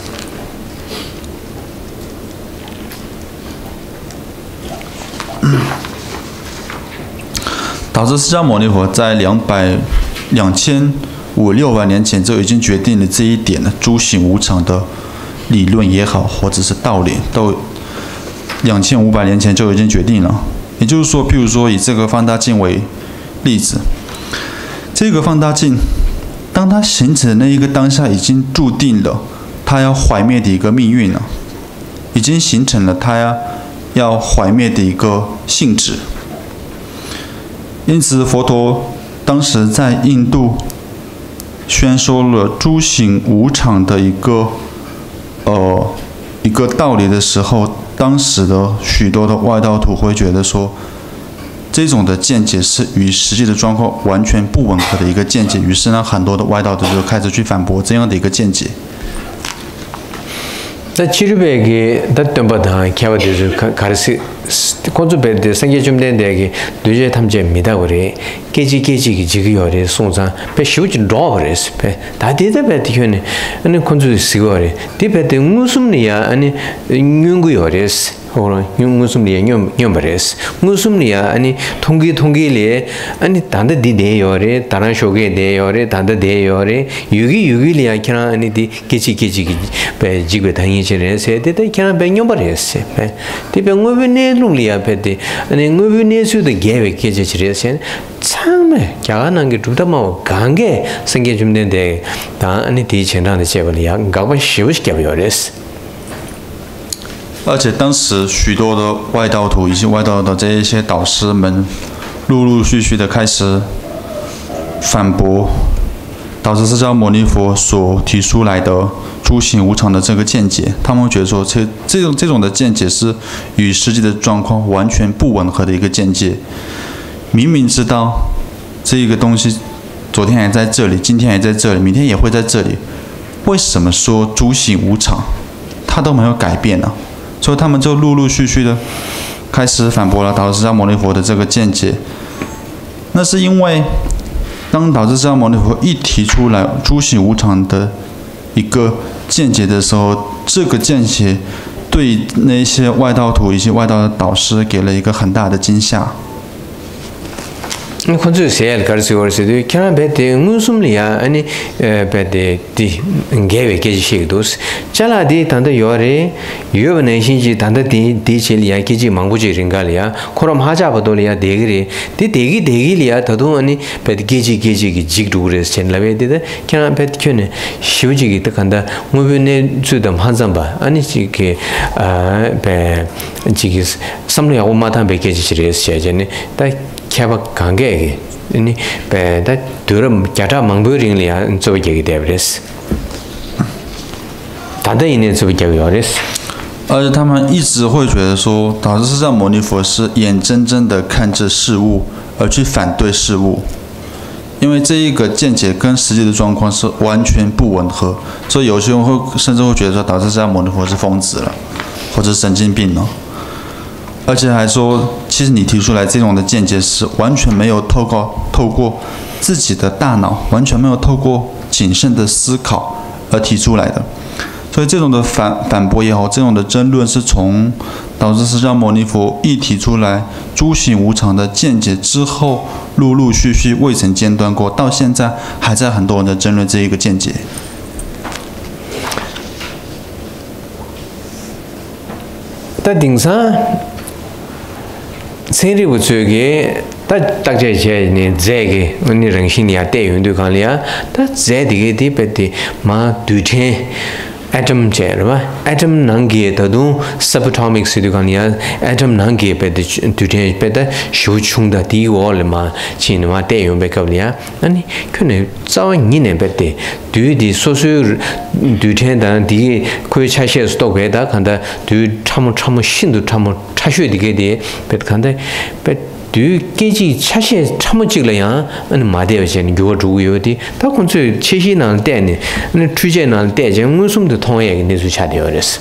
导致释迦牟尼佛在两百两千五六百年前就已经决定了这一点了，诸行无常的理论也好，或者是道理，都两千五百年前就已经决定了。也就是说，譬如说以这个放大镜为例子，这个放大镜，当它形成的那一个当下，已经注定了它要毁灭的一个命运了，已经形成了它要要毁灭的一个性质。因此，佛陀当时在印度宣说了诸行无常的一个呃一个道理的时候，当当时的许多的外道徒会觉得说，这种的见解是与实际的状况完全不吻合的一个见解，于是呢，很多的外道徒就开始去反驳这样的一个见解。 다 지르베게 다덤바다 캬바데즈 가르시 콘주베데 상계좀된데게 뇌제 탐제입니다 그래 깨지 깨지기 지기요래 송상 배 쉬우지 로버레스 배 다데데베 티현에 아니 콘주 시고래 디베데 무슨이야 아니 윤구요레스 호로 무슨이야 뇽 뇽버레스 무슨이야 아니 통기 통기리에 아니 단데 디데요래 다른 쇼게 데요래 단데 데요래 유기 유기리야 키나 아니 디 깨지 깨지기 배 지고 당이 제레세 데데 키나 배 뇽버레스 배 디병고비네 룰리아 베데 아니 응고비네수도 개베 깨지지레세 참에 야가는 게 두다마 강게 생겨 주는데 다 아니 디천한테 제벌이야 가고 쉬우시게 버렸어 而且当时许多的外道徒以及外道的这一些导师们，陆陆续续的开始反驳导师释迦牟尼佛所提出来的诸行无常的这个见解。他们觉得说，这这种这种的见解是与实际的状况完全不吻合的一个见解。明明知道这一个东西，昨天还在这里，今天还在这里，明天也会在这里，为什么说诸行无常，它都没有改变呢？所以他们就陆陆续续的开始反驳了导师释迦牟尼佛的这个见解。那是因为当导师释迦牟尼佛一提出来诸行无常的一个见解的时候，这个见解对那些外道徒以及外道的导师给了一个很大的惊吓。 콘주 세일 가르치고르시도 캐나 베데 무슨리야 아니 베데 디 게베 게지시도스 잘라디 단다 요레 요번에 신지 단다 디 디실이야 기지 망부지 링갈이야 코럼 하자버돌이야 데기리 디 데기 데기리야 더도 아니 베데 게지 게지기 직두레스 첸라베데 캐나 베데 켜네 시우지기 뜻한다 무변에 주담 한잠바 아니 지게 아베 지기 삼루야 오마탄 베게지시레스 제제네 다 캬바 강게 아니 배다 드럼 캬타 망부링리아 저 얘기 되버렸어. 다들 있는 저 얘기 되버렸어. 而且他们一直会觉得说，导师释迦牟尼佛是眼睁睁的看着事物而去反对事物，因为这一个见解跟实际的状况是完全不吻合，所以有些人会甚至会觉得说，导师释迦牟尼佛是疯子了，或者神经病了。而且还说，其实你提出来这种的见解是完全没有透过透过自己的大脑，完全没有透过谨慎的思考而提出来的。所以这种的反反驳也好，这种的争论是从导师释迦牟尼佛一提出来诸行无常的见解之后，陆陆续续未曾间断过，到现在还在很多人的争论这一个见解。 但顶上。 생리부 쪽에 다 딱제 제네 제게 언니 랑신이야 대윤도 간리야 다 제디게 디베디 마 두체 atom 제르바 atom 난게 더도 subatomic 시도간이야 atom 난게 베디 두체 베다 쇼충다 디월마 진마 대윤베컵리야 아니 그네 자원이네 베디 두디 소수 두체다 디 코이 차시에 스톡에다 간다 두 참모 참모 신도 참모 차슈디게 디 베간데 베 두 깨지 차시에 참모 찍려야 아니 마대여진 교주요디 다 콘츠 치시난 때네 아니 추제난 때제 무슨도 통해 내수 차되어렸어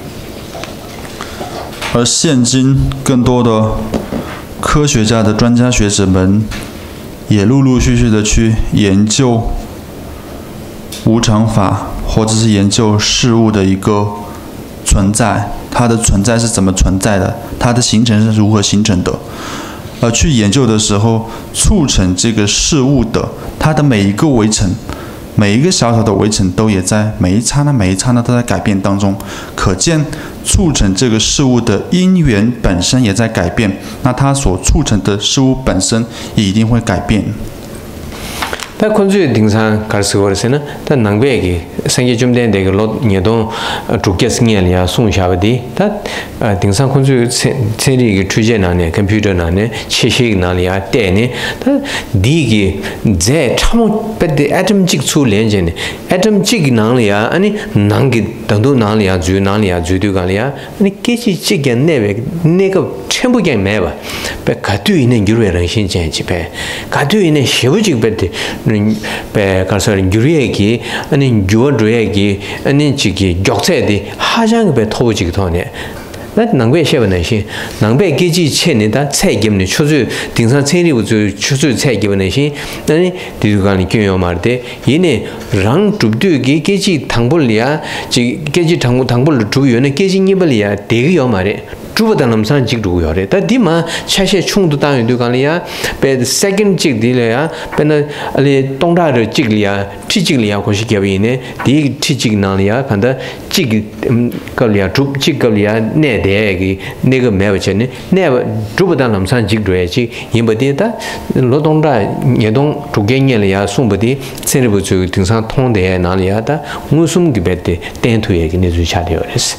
而现今更多的科学家的专家学者们也陆陆续续的去研究无常法，或者是研究事物的一个存在，它的存在是怎么存在的，它的形成是如何形成的。而去研究的时候，促成这个事物的它的每一个微尘，每一个小小的微尘都也在每一刹那每一刹那都在改变当中，可见促成这个事物的因缘本身也在改变，那它所促成的事物本身也一定会改变。 다 콘주 등산 가르스고르세나 다 낭베기 생기 좀 된 데가 로 녀동 두께스니야 송샤바디 다 등산 콘주 세리기 추제나네 컴퓨터나네 치식나리아 때네 다 디기 제 참모 베데 애톰직 출렌제네 애톰직 나리아 아니 낭기 당도 나리아 주 나리아 주두가리아 아니 깨지 찌게 내베 내가 전부게 매봐 배 가도 있는 유래랑 신전집에 가도 있는 시부직 베데 배 가서 유래기 아니 유어드래기 아니 지기 역세디 하장 배 토부직 더네 나 낭배 셰번내시 낭배 계지 체내다 책임네 추주 등산 체리부주 추주 책임내시 아니 디두간이 교요 말때 얘네 랑 줍두기 계지 당불이야 지 계지 당부 당불을 주요네 계지 니벌이야 대기요 말에 주보다 남산 직두요래 다 디마 차셰 충도 당유도 간이야 베 세컨드 직디래야 베나 알리 동다르 직리야 티직리야 고시게비네 디 티직나리야 간다 직 걸리야 줍 직걸리야 네대기 내가 매버체네 네 주보다 남산 직두야지 임버디다 로동다 예동 두개년이야 숨버디 세르부주 등산 통대에 나리야다 무슨 기베데 땡투에게 내주차되어랬어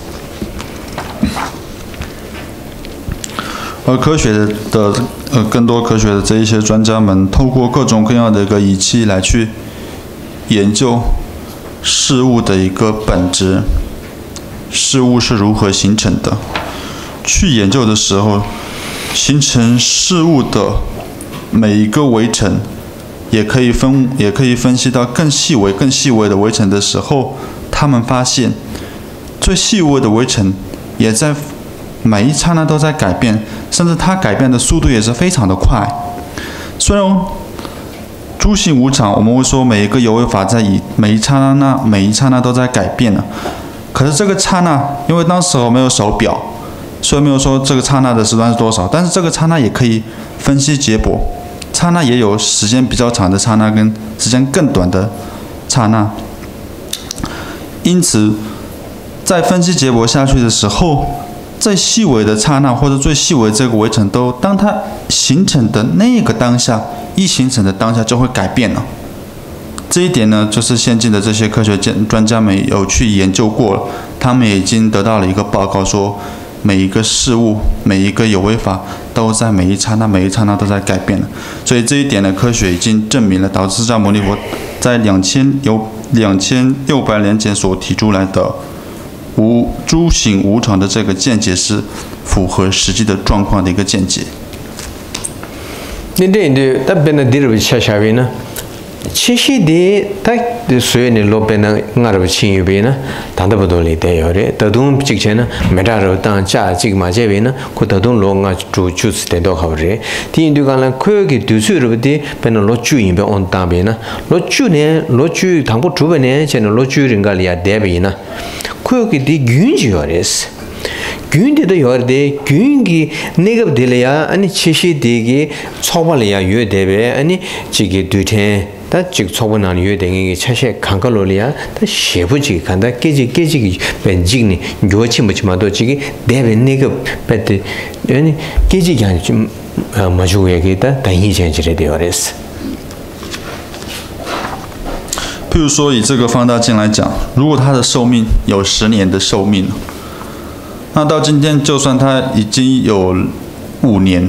而科学的呃，更多科学的这一些专家们，透过各种各样的一个仪器来去研究事物的一个本质，事物是如何形成的。去研究的时候，形成事物的每一个微尘，也可以分，也可以分析到更细微、更细微的微尘的时候，他们发现最细微的微尘也在 每一刹那都在改变，甚至它改变的速度也是非常的快。虽然诸行无常，我们会说每一个有为法在以每一刹那、每一刹那都在改变了。可是这个刹那，因为当时候没有手表，所以没有说这个刹那的时段是多少。但是这个刹那也可以分析结果，刹那也有时间比较长的刹那跟时间更短的刹那。因此，在分析结果下去的时候， 最细微的刹那，或者最细微这个微尘，都当它形成的那个当下，一形成的当下就会改变了。这一点呢，就是先进的这些科学专家们有去研究过了，他们已经得到了一个报告，说每一个事物、每一个有为法都在每一刹那、每一刹那都在改变了。所以这一点呢，科学已经证明了，导致释迦牟尼佛在两千有两千六百年前所提出来的 无诸行无常的这个见解是符合实际的状况的一个见解。 你这的那边的地儿下下边呢？其实的，他的所有的路边呢，我这边亲友边呢，谈得不多里的有的，德东之前呢，没啥路当家这个嘛这边呢，可德东路我住住是得多好的。第一就讲呢，可以读书了的，边那路住一边往当边呢，路住呢，路住唐不住边呢，现在路住人家里啊这边呢，可以的运气有的是。 균디도 요르데 균기 내가 들려야 아니 치시되게 초발이야 요대베 아니 지게 뒤태 다 즉 초반한 요대게 차시 강걸로리야 다 셰부지 간다 깨지 깨지기 벤직니 요치 뭐지마도 지게 대베 내가 배때 아니 깨지기 아니 좀 마주에게다 단위 전지를 되어랬어 譬如说，以这个放大镜来讲，如果它的寿命有十年的寿命， 那到今天，就算它已经有五年，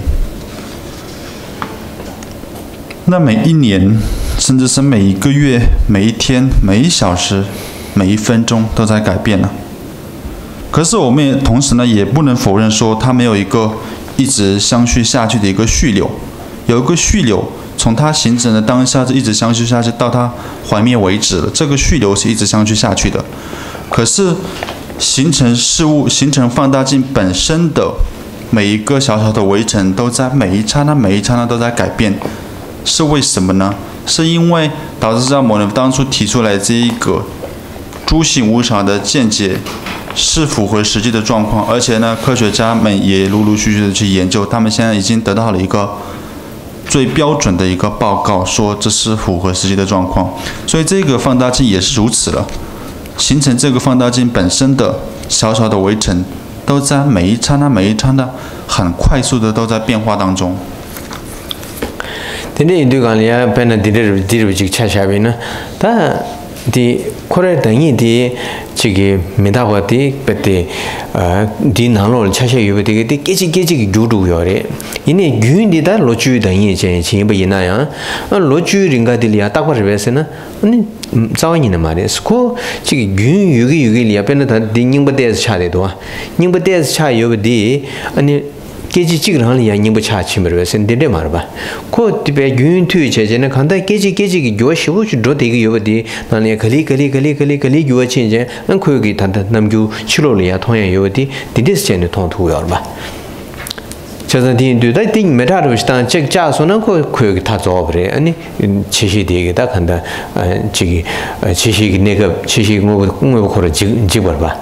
那每一年，甚至是每一个月、每一天、每一小时、每一分钟都在改变了。可是我们也同时呢，也不能否认说它没有一个一直相续下去的一个续流，有一个续流，从它形成的当下就一直相续下去，到它毁灭为止了。这个续流是一直相续下去的。可是 形成事物、形成放大镜本身的每一个小小的微尘，都在每一刹那、每一刹那都在改变，是为什么呢？是因为导致释迦牟尼当初提出来这一个诸行无常的见解是符合实际的状况，而且呢，科学家们也陆陆续续的去研究，他们现在已经得到了一个最标准的一个报告，说这是符合实际的状况，所以这个放大镜也是如此了。 形成这个放大镜本身的小小的微尘，都在每一刹那、每一刹那很快速的都在变化当中。 근데 인도간이야 배는 디르 디르 직 차샤비나 다 디 코레 당이디 지기 메다바디 베티 디 나로를 차셔 유베디 깨지 깨지 유루요래 이네 유인디다 로주 당이 제 진부 이나야 로주 링가딜이야 딱버르베스나 아니 자원이네 말이야 그 지기 유인 유기 유기리야 배는 다 딩잉버데스 차래도 닝버데스 차 유베디 아니 계지 찍으라는 양님부 차침을 sendirde marba ko tibe gyun tu chejene khanda keji keji gi gyo shibu do de gi yobdi nane gali gali gali gali gali gyo chenje an ko gi tanda namgyu chilo le ya thongya yobdi didis chen thong thu yorba chazan din du da ding meta ro stan chek cha so na ko ko gi ta zo bre ani chishi de gi da khanda chigi chishi gi ne ga chishi ngo ngo ko ro ji ji ba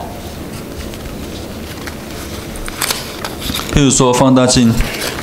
譬如说放大镜，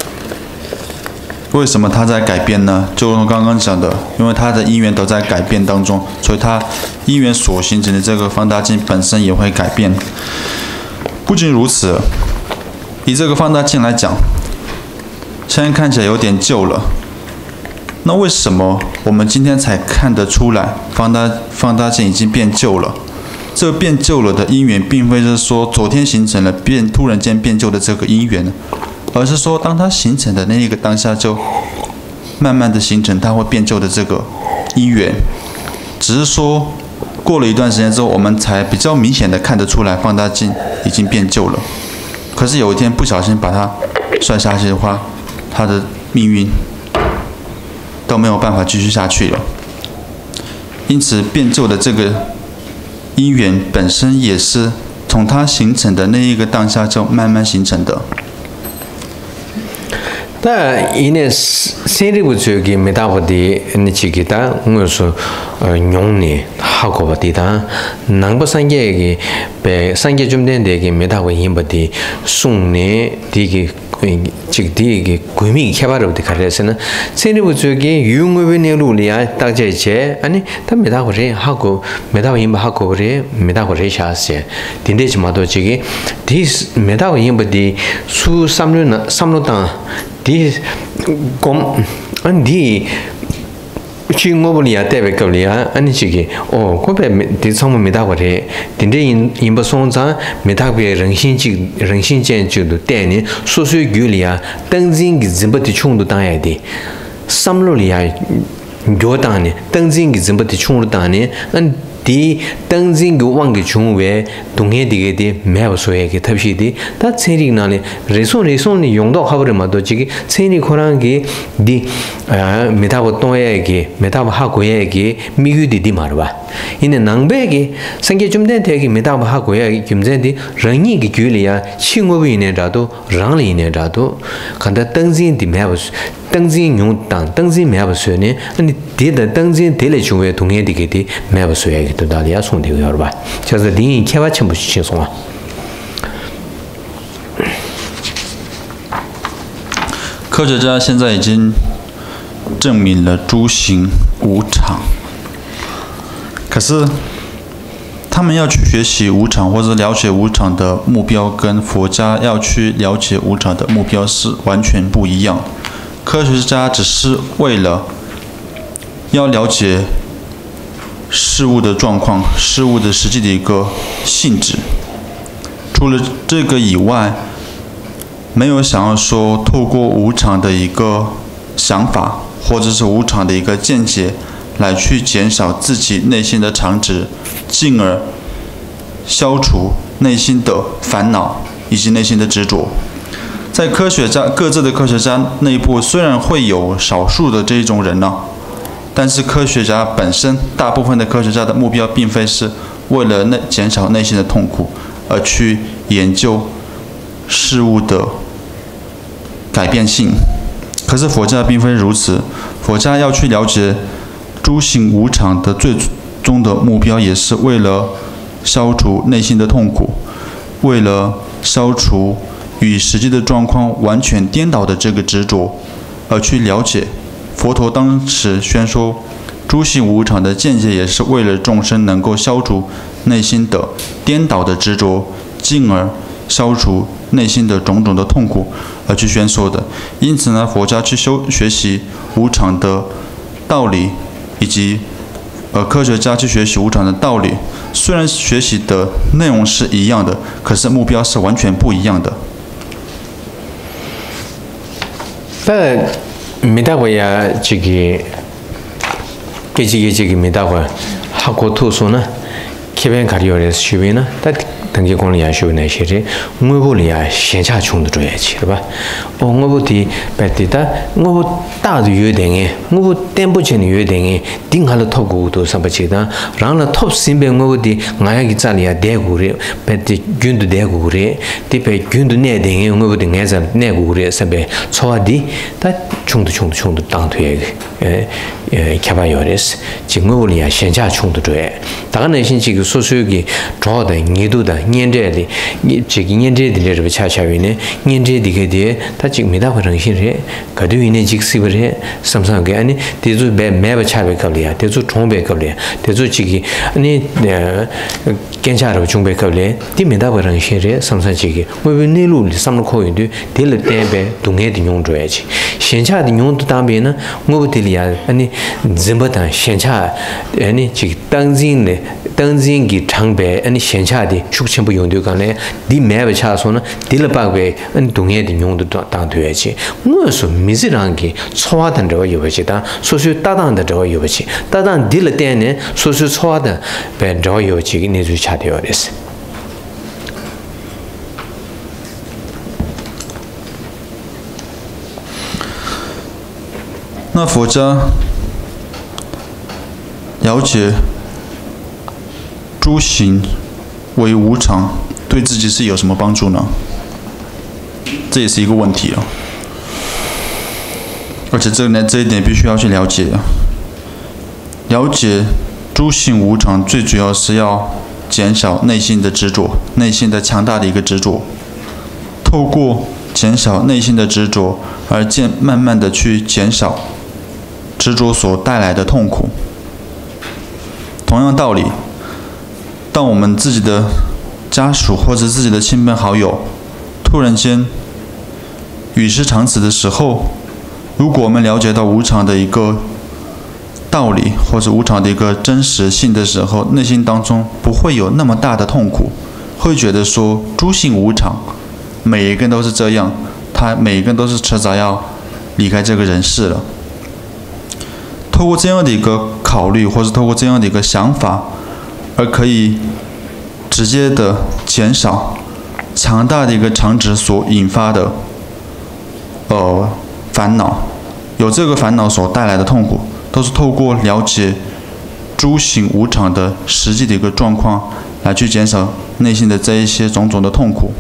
为什么它在改变呢？就如刚刚讲的，因为它的因缘都在改变当中，所以它因缘所形成的这个放大镜本身也会改变。不仅如此，以这个放大镜来讲，现在看起来有点旧了。那为什么我们今天才看得出来放大放大镜已经变旧了？ 这变旧了的因缘，并非是说昨天形成了变突然间变旧的这个因缘，而是说当它形成的那一个当下，就慢慢的形成它会变旧的这个因缘。只是说过了一段时间之后，我们才比较明显的看得出来放大镜已经变旧了。可是有一天不小心把它摔下去的话，它的命运都没有办法继续下去了。因此变旧的这个 因缘本身也是从它形成的那一个当下就慢慢形成的。 但因为生理不这个没打不的，你这个的我说呃用呢好过不的的，能不上届个被上届中间的个没打过因不的，送呢这个。 这个第一个规模开发的的开始呢，现在我这个用我们那路里啊，大家去，安尼他没打过人，好过没打过人不好过人，没打过人下些，今天起码都这个，第没打过人不的，数三六呢，三六档，第公，安第。 去我不里啊，代表个里啊，安尼这个哦，我别没，这上面没打过的，真正因因不上涨，没打过人性就人性间就都带呢，所以有里啊，当真个真不的冲突当来的，三路里啊，有当呢，当真个真不的冲突当呢，安。 디 당진 그 왕게 중외 동해 되게 돼 매워서에게 탑시디 다 체리나네 레손 레손이 용도 하버마도 지기 체리 코랑게 디 메타보 동해에게 메타보 하고에게 미규디디 말봐 이네 낭배게 생계 좀된 되게 메타보 하고에 김제디 랑이게 규리야 칭업이네라도 랑리네라도 간다 당진디 매워서 당진 용당 당진 매워서네 아니 디다 당진 데레 중외 동해 되게 돼 매워서에게 都到底要从这个吧，就是另一开发全部轻松啊。 科学家现在已经证明了诸行无常，可是他们要去学习无常或者了解无常的目标，跟佛家要去了解无常的目标是完全不一样。科学家只是为了要了解 事物的状况，事物的实际的一个性质。除了这个以外，没有想要说透过无常的一个想法，或者是无常的一个见解，来去减少自己内心的常值，进而消除内心的烦恼以及内心的执着。在科学家各自的科学家内部，虽然会有少数的这种人呢、啊。 但是科学家本身，大部分的科学家的目标并非是为了内减少内心的痛苦，而去研究事物的改变性。可是佛家并非如此，佛家要去了解诸行无常的最终的目标，也是为了消除内心的痛苦，为了消除与实际的状况完全颠倒的这个执着，而去了解。 佛陀当时宣说诸行无常的见解，也是为了众生能够消除内心的颠倒的执着，进而消除内心的种种的痛苦而去宣说的。因此呢，佛家去修学习无常的道理，以及呃科学家去学习无常的道理，虽然学习的内容是一样的，可是目标是完全不一样的。 但没大过呀，这个这几个这个没大过，还过图书呢，这边看有的学问呢，但等于讲呀，学那些的，我不里呀，线下穷的专业去了吧？哦，我不的白的的，我不大的约定诶，我不单不钱的约定诶，顶下了托古都上不去的，然后了托身边我不的，我要去这里呀带古的，白的军都带古的，的白军都内定诶，我不的爱在内古的上边操的，但穷的穷的穷的当推个，呃呃，开发有的是，就我不里呀，线下穷的专业，大概那些这个所属的主要的年度的。年这里，你这个年这里的这个恰恰为呢，年这里个的，他这个没大会人心热，可对于呢这个是不是？什么什么个？你得做买买不恰为够了，得做装备够了，得做这个你呃检查了装备够了，你没大会人心热，什么什么这个？我们内陆的什么可以的，得了单边东海的用专业去，线下的用的单边呢，我们这里啊，你怎么谈线下？呃，你这个当今的当今的长白，你线下的。全部用对讲嘞，你买不起说呢，第了八个，嗯，同样的用的当当对去。我说没事让给错的这个有不起，但所以搭档的这个有不起，搭档第了点呢，所以错的，别这个有几个你就掐掉的是。 那佛家了解诸行为无常，对自己是有什么帮助呢？这也是一个问题啊。而且这个呢，这一点必须要去了解。了解诸行无常，最主要是要减少内心的执着，内心的强大的一个执着。透过减少内心的执着，而渐慢慢的去减少执着所带来的痛苦。同样道理。当我们自己的家属或者自己的亲朋好友突然间与世长辞的时候，如果我们了解到无常的一个道理或者无常的一个真实性的时候，内心当中不会有那么大的痛苦，会觉得说诸行无常，每一个人都是这样，他每一个人都是迟早要离开这个人世了。透过这样的一个考虑，或是透过这样的一个想法，而可以直接的减少强大的一个常执所引发的呃烦恼，有这个烦恼所带来的痛苦，都是透过了解诸行无常的实际的一个状况，来去减少内心的这一些种种的痛苦。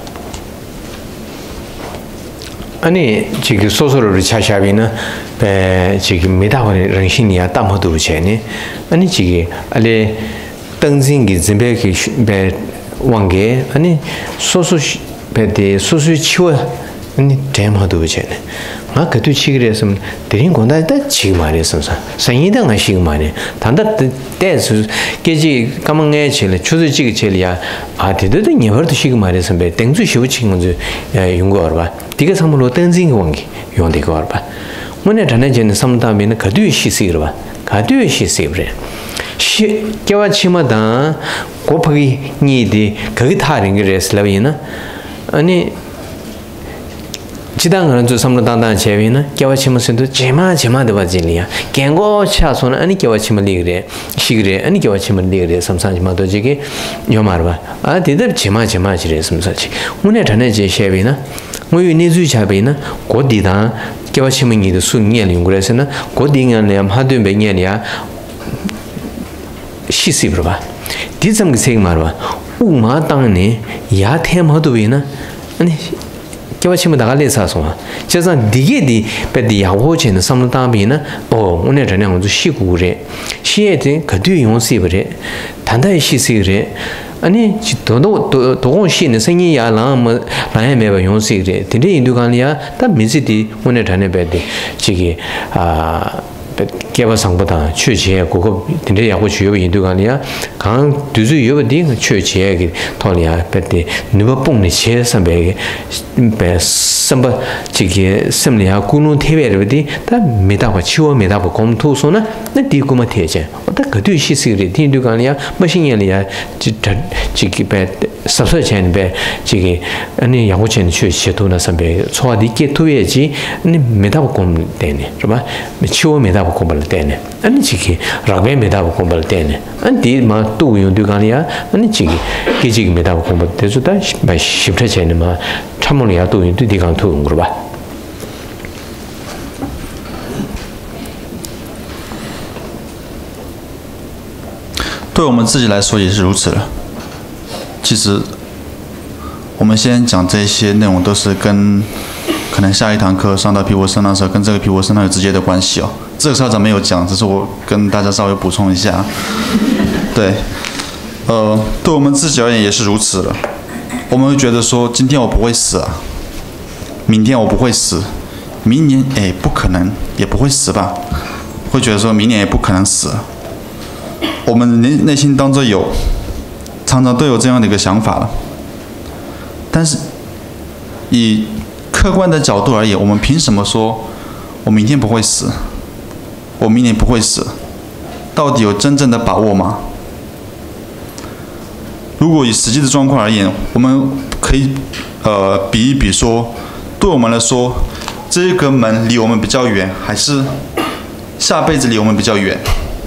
安尼这个所说的恰恰边呢，呃，这个没大会人心里啊，大毛多钱呢？安尼这个阿嘞。当今嘅这边嘅别忘记，安尼所说别的所说秋啊，安尼这么多钱呢？我搿对起个什么？别人讲得得起码的什么？生意当然起码的，但得但是搿些咁么爱起来，就是这个起来啊，啊，这都都年份都起码的什么？等最小情况就呃用过了吧？这个什么罗当今嘅忘记用这个了吧？我那常常讲的什么当面呢？搿对稀释了吧？搿对稀释不是？是，叫我起码当国拍你的可以他人个人是来源呢？啊你，其他人做什么当当前面呢？叫我起码是都起码起码都把这里啊，见过下说呢，啊你叫我起码那个人，是个人，啊你叫我起码那个人，什么啥起码都这个要嘛吧？啊，对的起码起码是人什么啥去？我那常常这些边呢，我有那最下边呢，国地当叫我起码你的数年龄过来是呢，国地人呢，他对别年龄啊。稀释不吧？第三个情况嘛，五马当年亚天毛多位呢？那叫我起码大家来查说啊，加上第一的别的亚货钱的什么当边呢？哦，我那这两个就西古人，现在的可对用是不的，谈谈稀释的，啊你多多多多讲些呢，生意呀，然后么，然后没办用是的，天天印度讲的呀，但每次的我那这那边的这个啊。 개바 상보다 최지에 그거 근데 야고 주요 인도 아니야 강 두주 요버딩 최지에 토리아 베데 누가 뽕네 제선배 배 선바 지게 심리아 구는 태베르디 다 메다바 치워 메다바 검토소나 나 디고마 태제 어다 그도 시스리 인도 아니야 머신이야 지기 배 sabsachen be chigi ani yangu chen chue chetu na sambe choa di ke tuye ji ani medab kom tene roba chiwo medab kom bal tene ani chigi ragbe medab kom bal tene ani di ma tu yu du gan ya ani chigi ke chigi medab kom bal te juda ba shipta chen ma chamon ya tu yu du di gan tu ngro ba 对我们自己来说也是如此了。其实，我们先讲这些内容都是跟可能下一堂课上到毗婆舍那时候，跟这个毗婆舍那有直接的关系哦。这个校长没有讲，只是我跟大家稍微补充一下。对，呃，对我们自己而言也是如此了。我们会觉得说，今天我不会死啊，明天我不会死，明年哎不可能也不会死吧？会觉得说明年也不可能死。我们内内心当中有。 常常都有这样的一个想法了，但是以客观的角度而言，我们凭什么说我明天不会死，我明年不会死？到底有真正的把握吗？如果以实际的状况而言，我们可以呃比一比说，对我们来说，这个门离我们比较远，还是下辈子离我们比较远？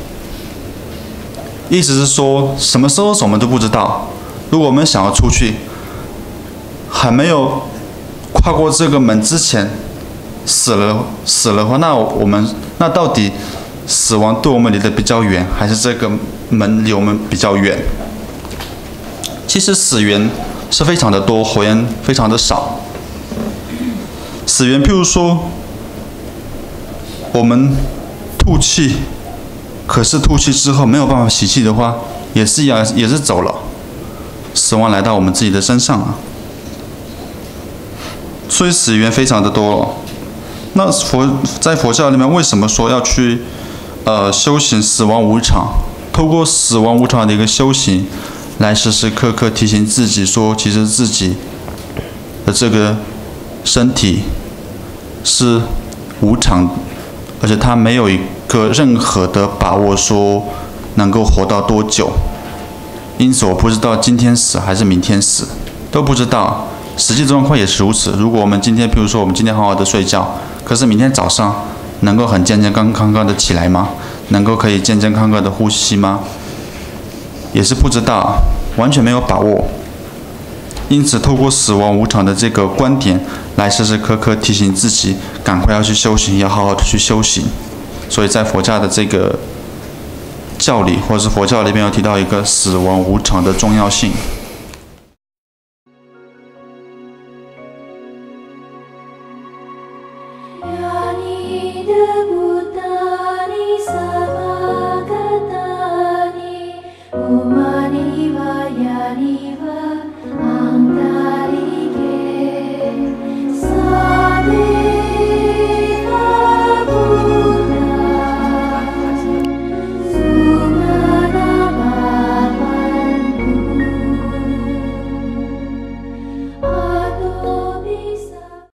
意思是说，什么时候我们都不知道。如果我们想要出去，还没有跨过这个门之前，死了死了的话，那我们那到底死亡对我们离得比较远，还是这个门离我们比较远？其实死缘是非常的多，活缘非常的少。死缘，譬如说，我们吐气。 可是吐气之后没有办法吸气的话，也是一样，也是走了，死亡来到我们自己的身上啊。所以死缘非常的多了。那佛在佛教里面为什么说要去呃修行死亡无常？透过死亡无常的一个修行，来时时刻刻提醒自己说，其实自己的这个身体是无常，而且它没有一。 个任何的把握说能够活到多久，因此我不知道今天死还是明天死，都不知道。实际状况也是如此。如果我们今天，比如说我们今天好好的睡觉，可是明天早上能够很健健康康的起来吗？能够可以健健康康的呼吸吗？也是不知道，完全没有把握。因此，透过死亡无常的这个观点，来时时刻刻提醒自己，赶快要去修行，要好好的去修行。 所以在佛教的这个教理，或是佛教里面有提到一个死亡无常的重要性。 呀，你的。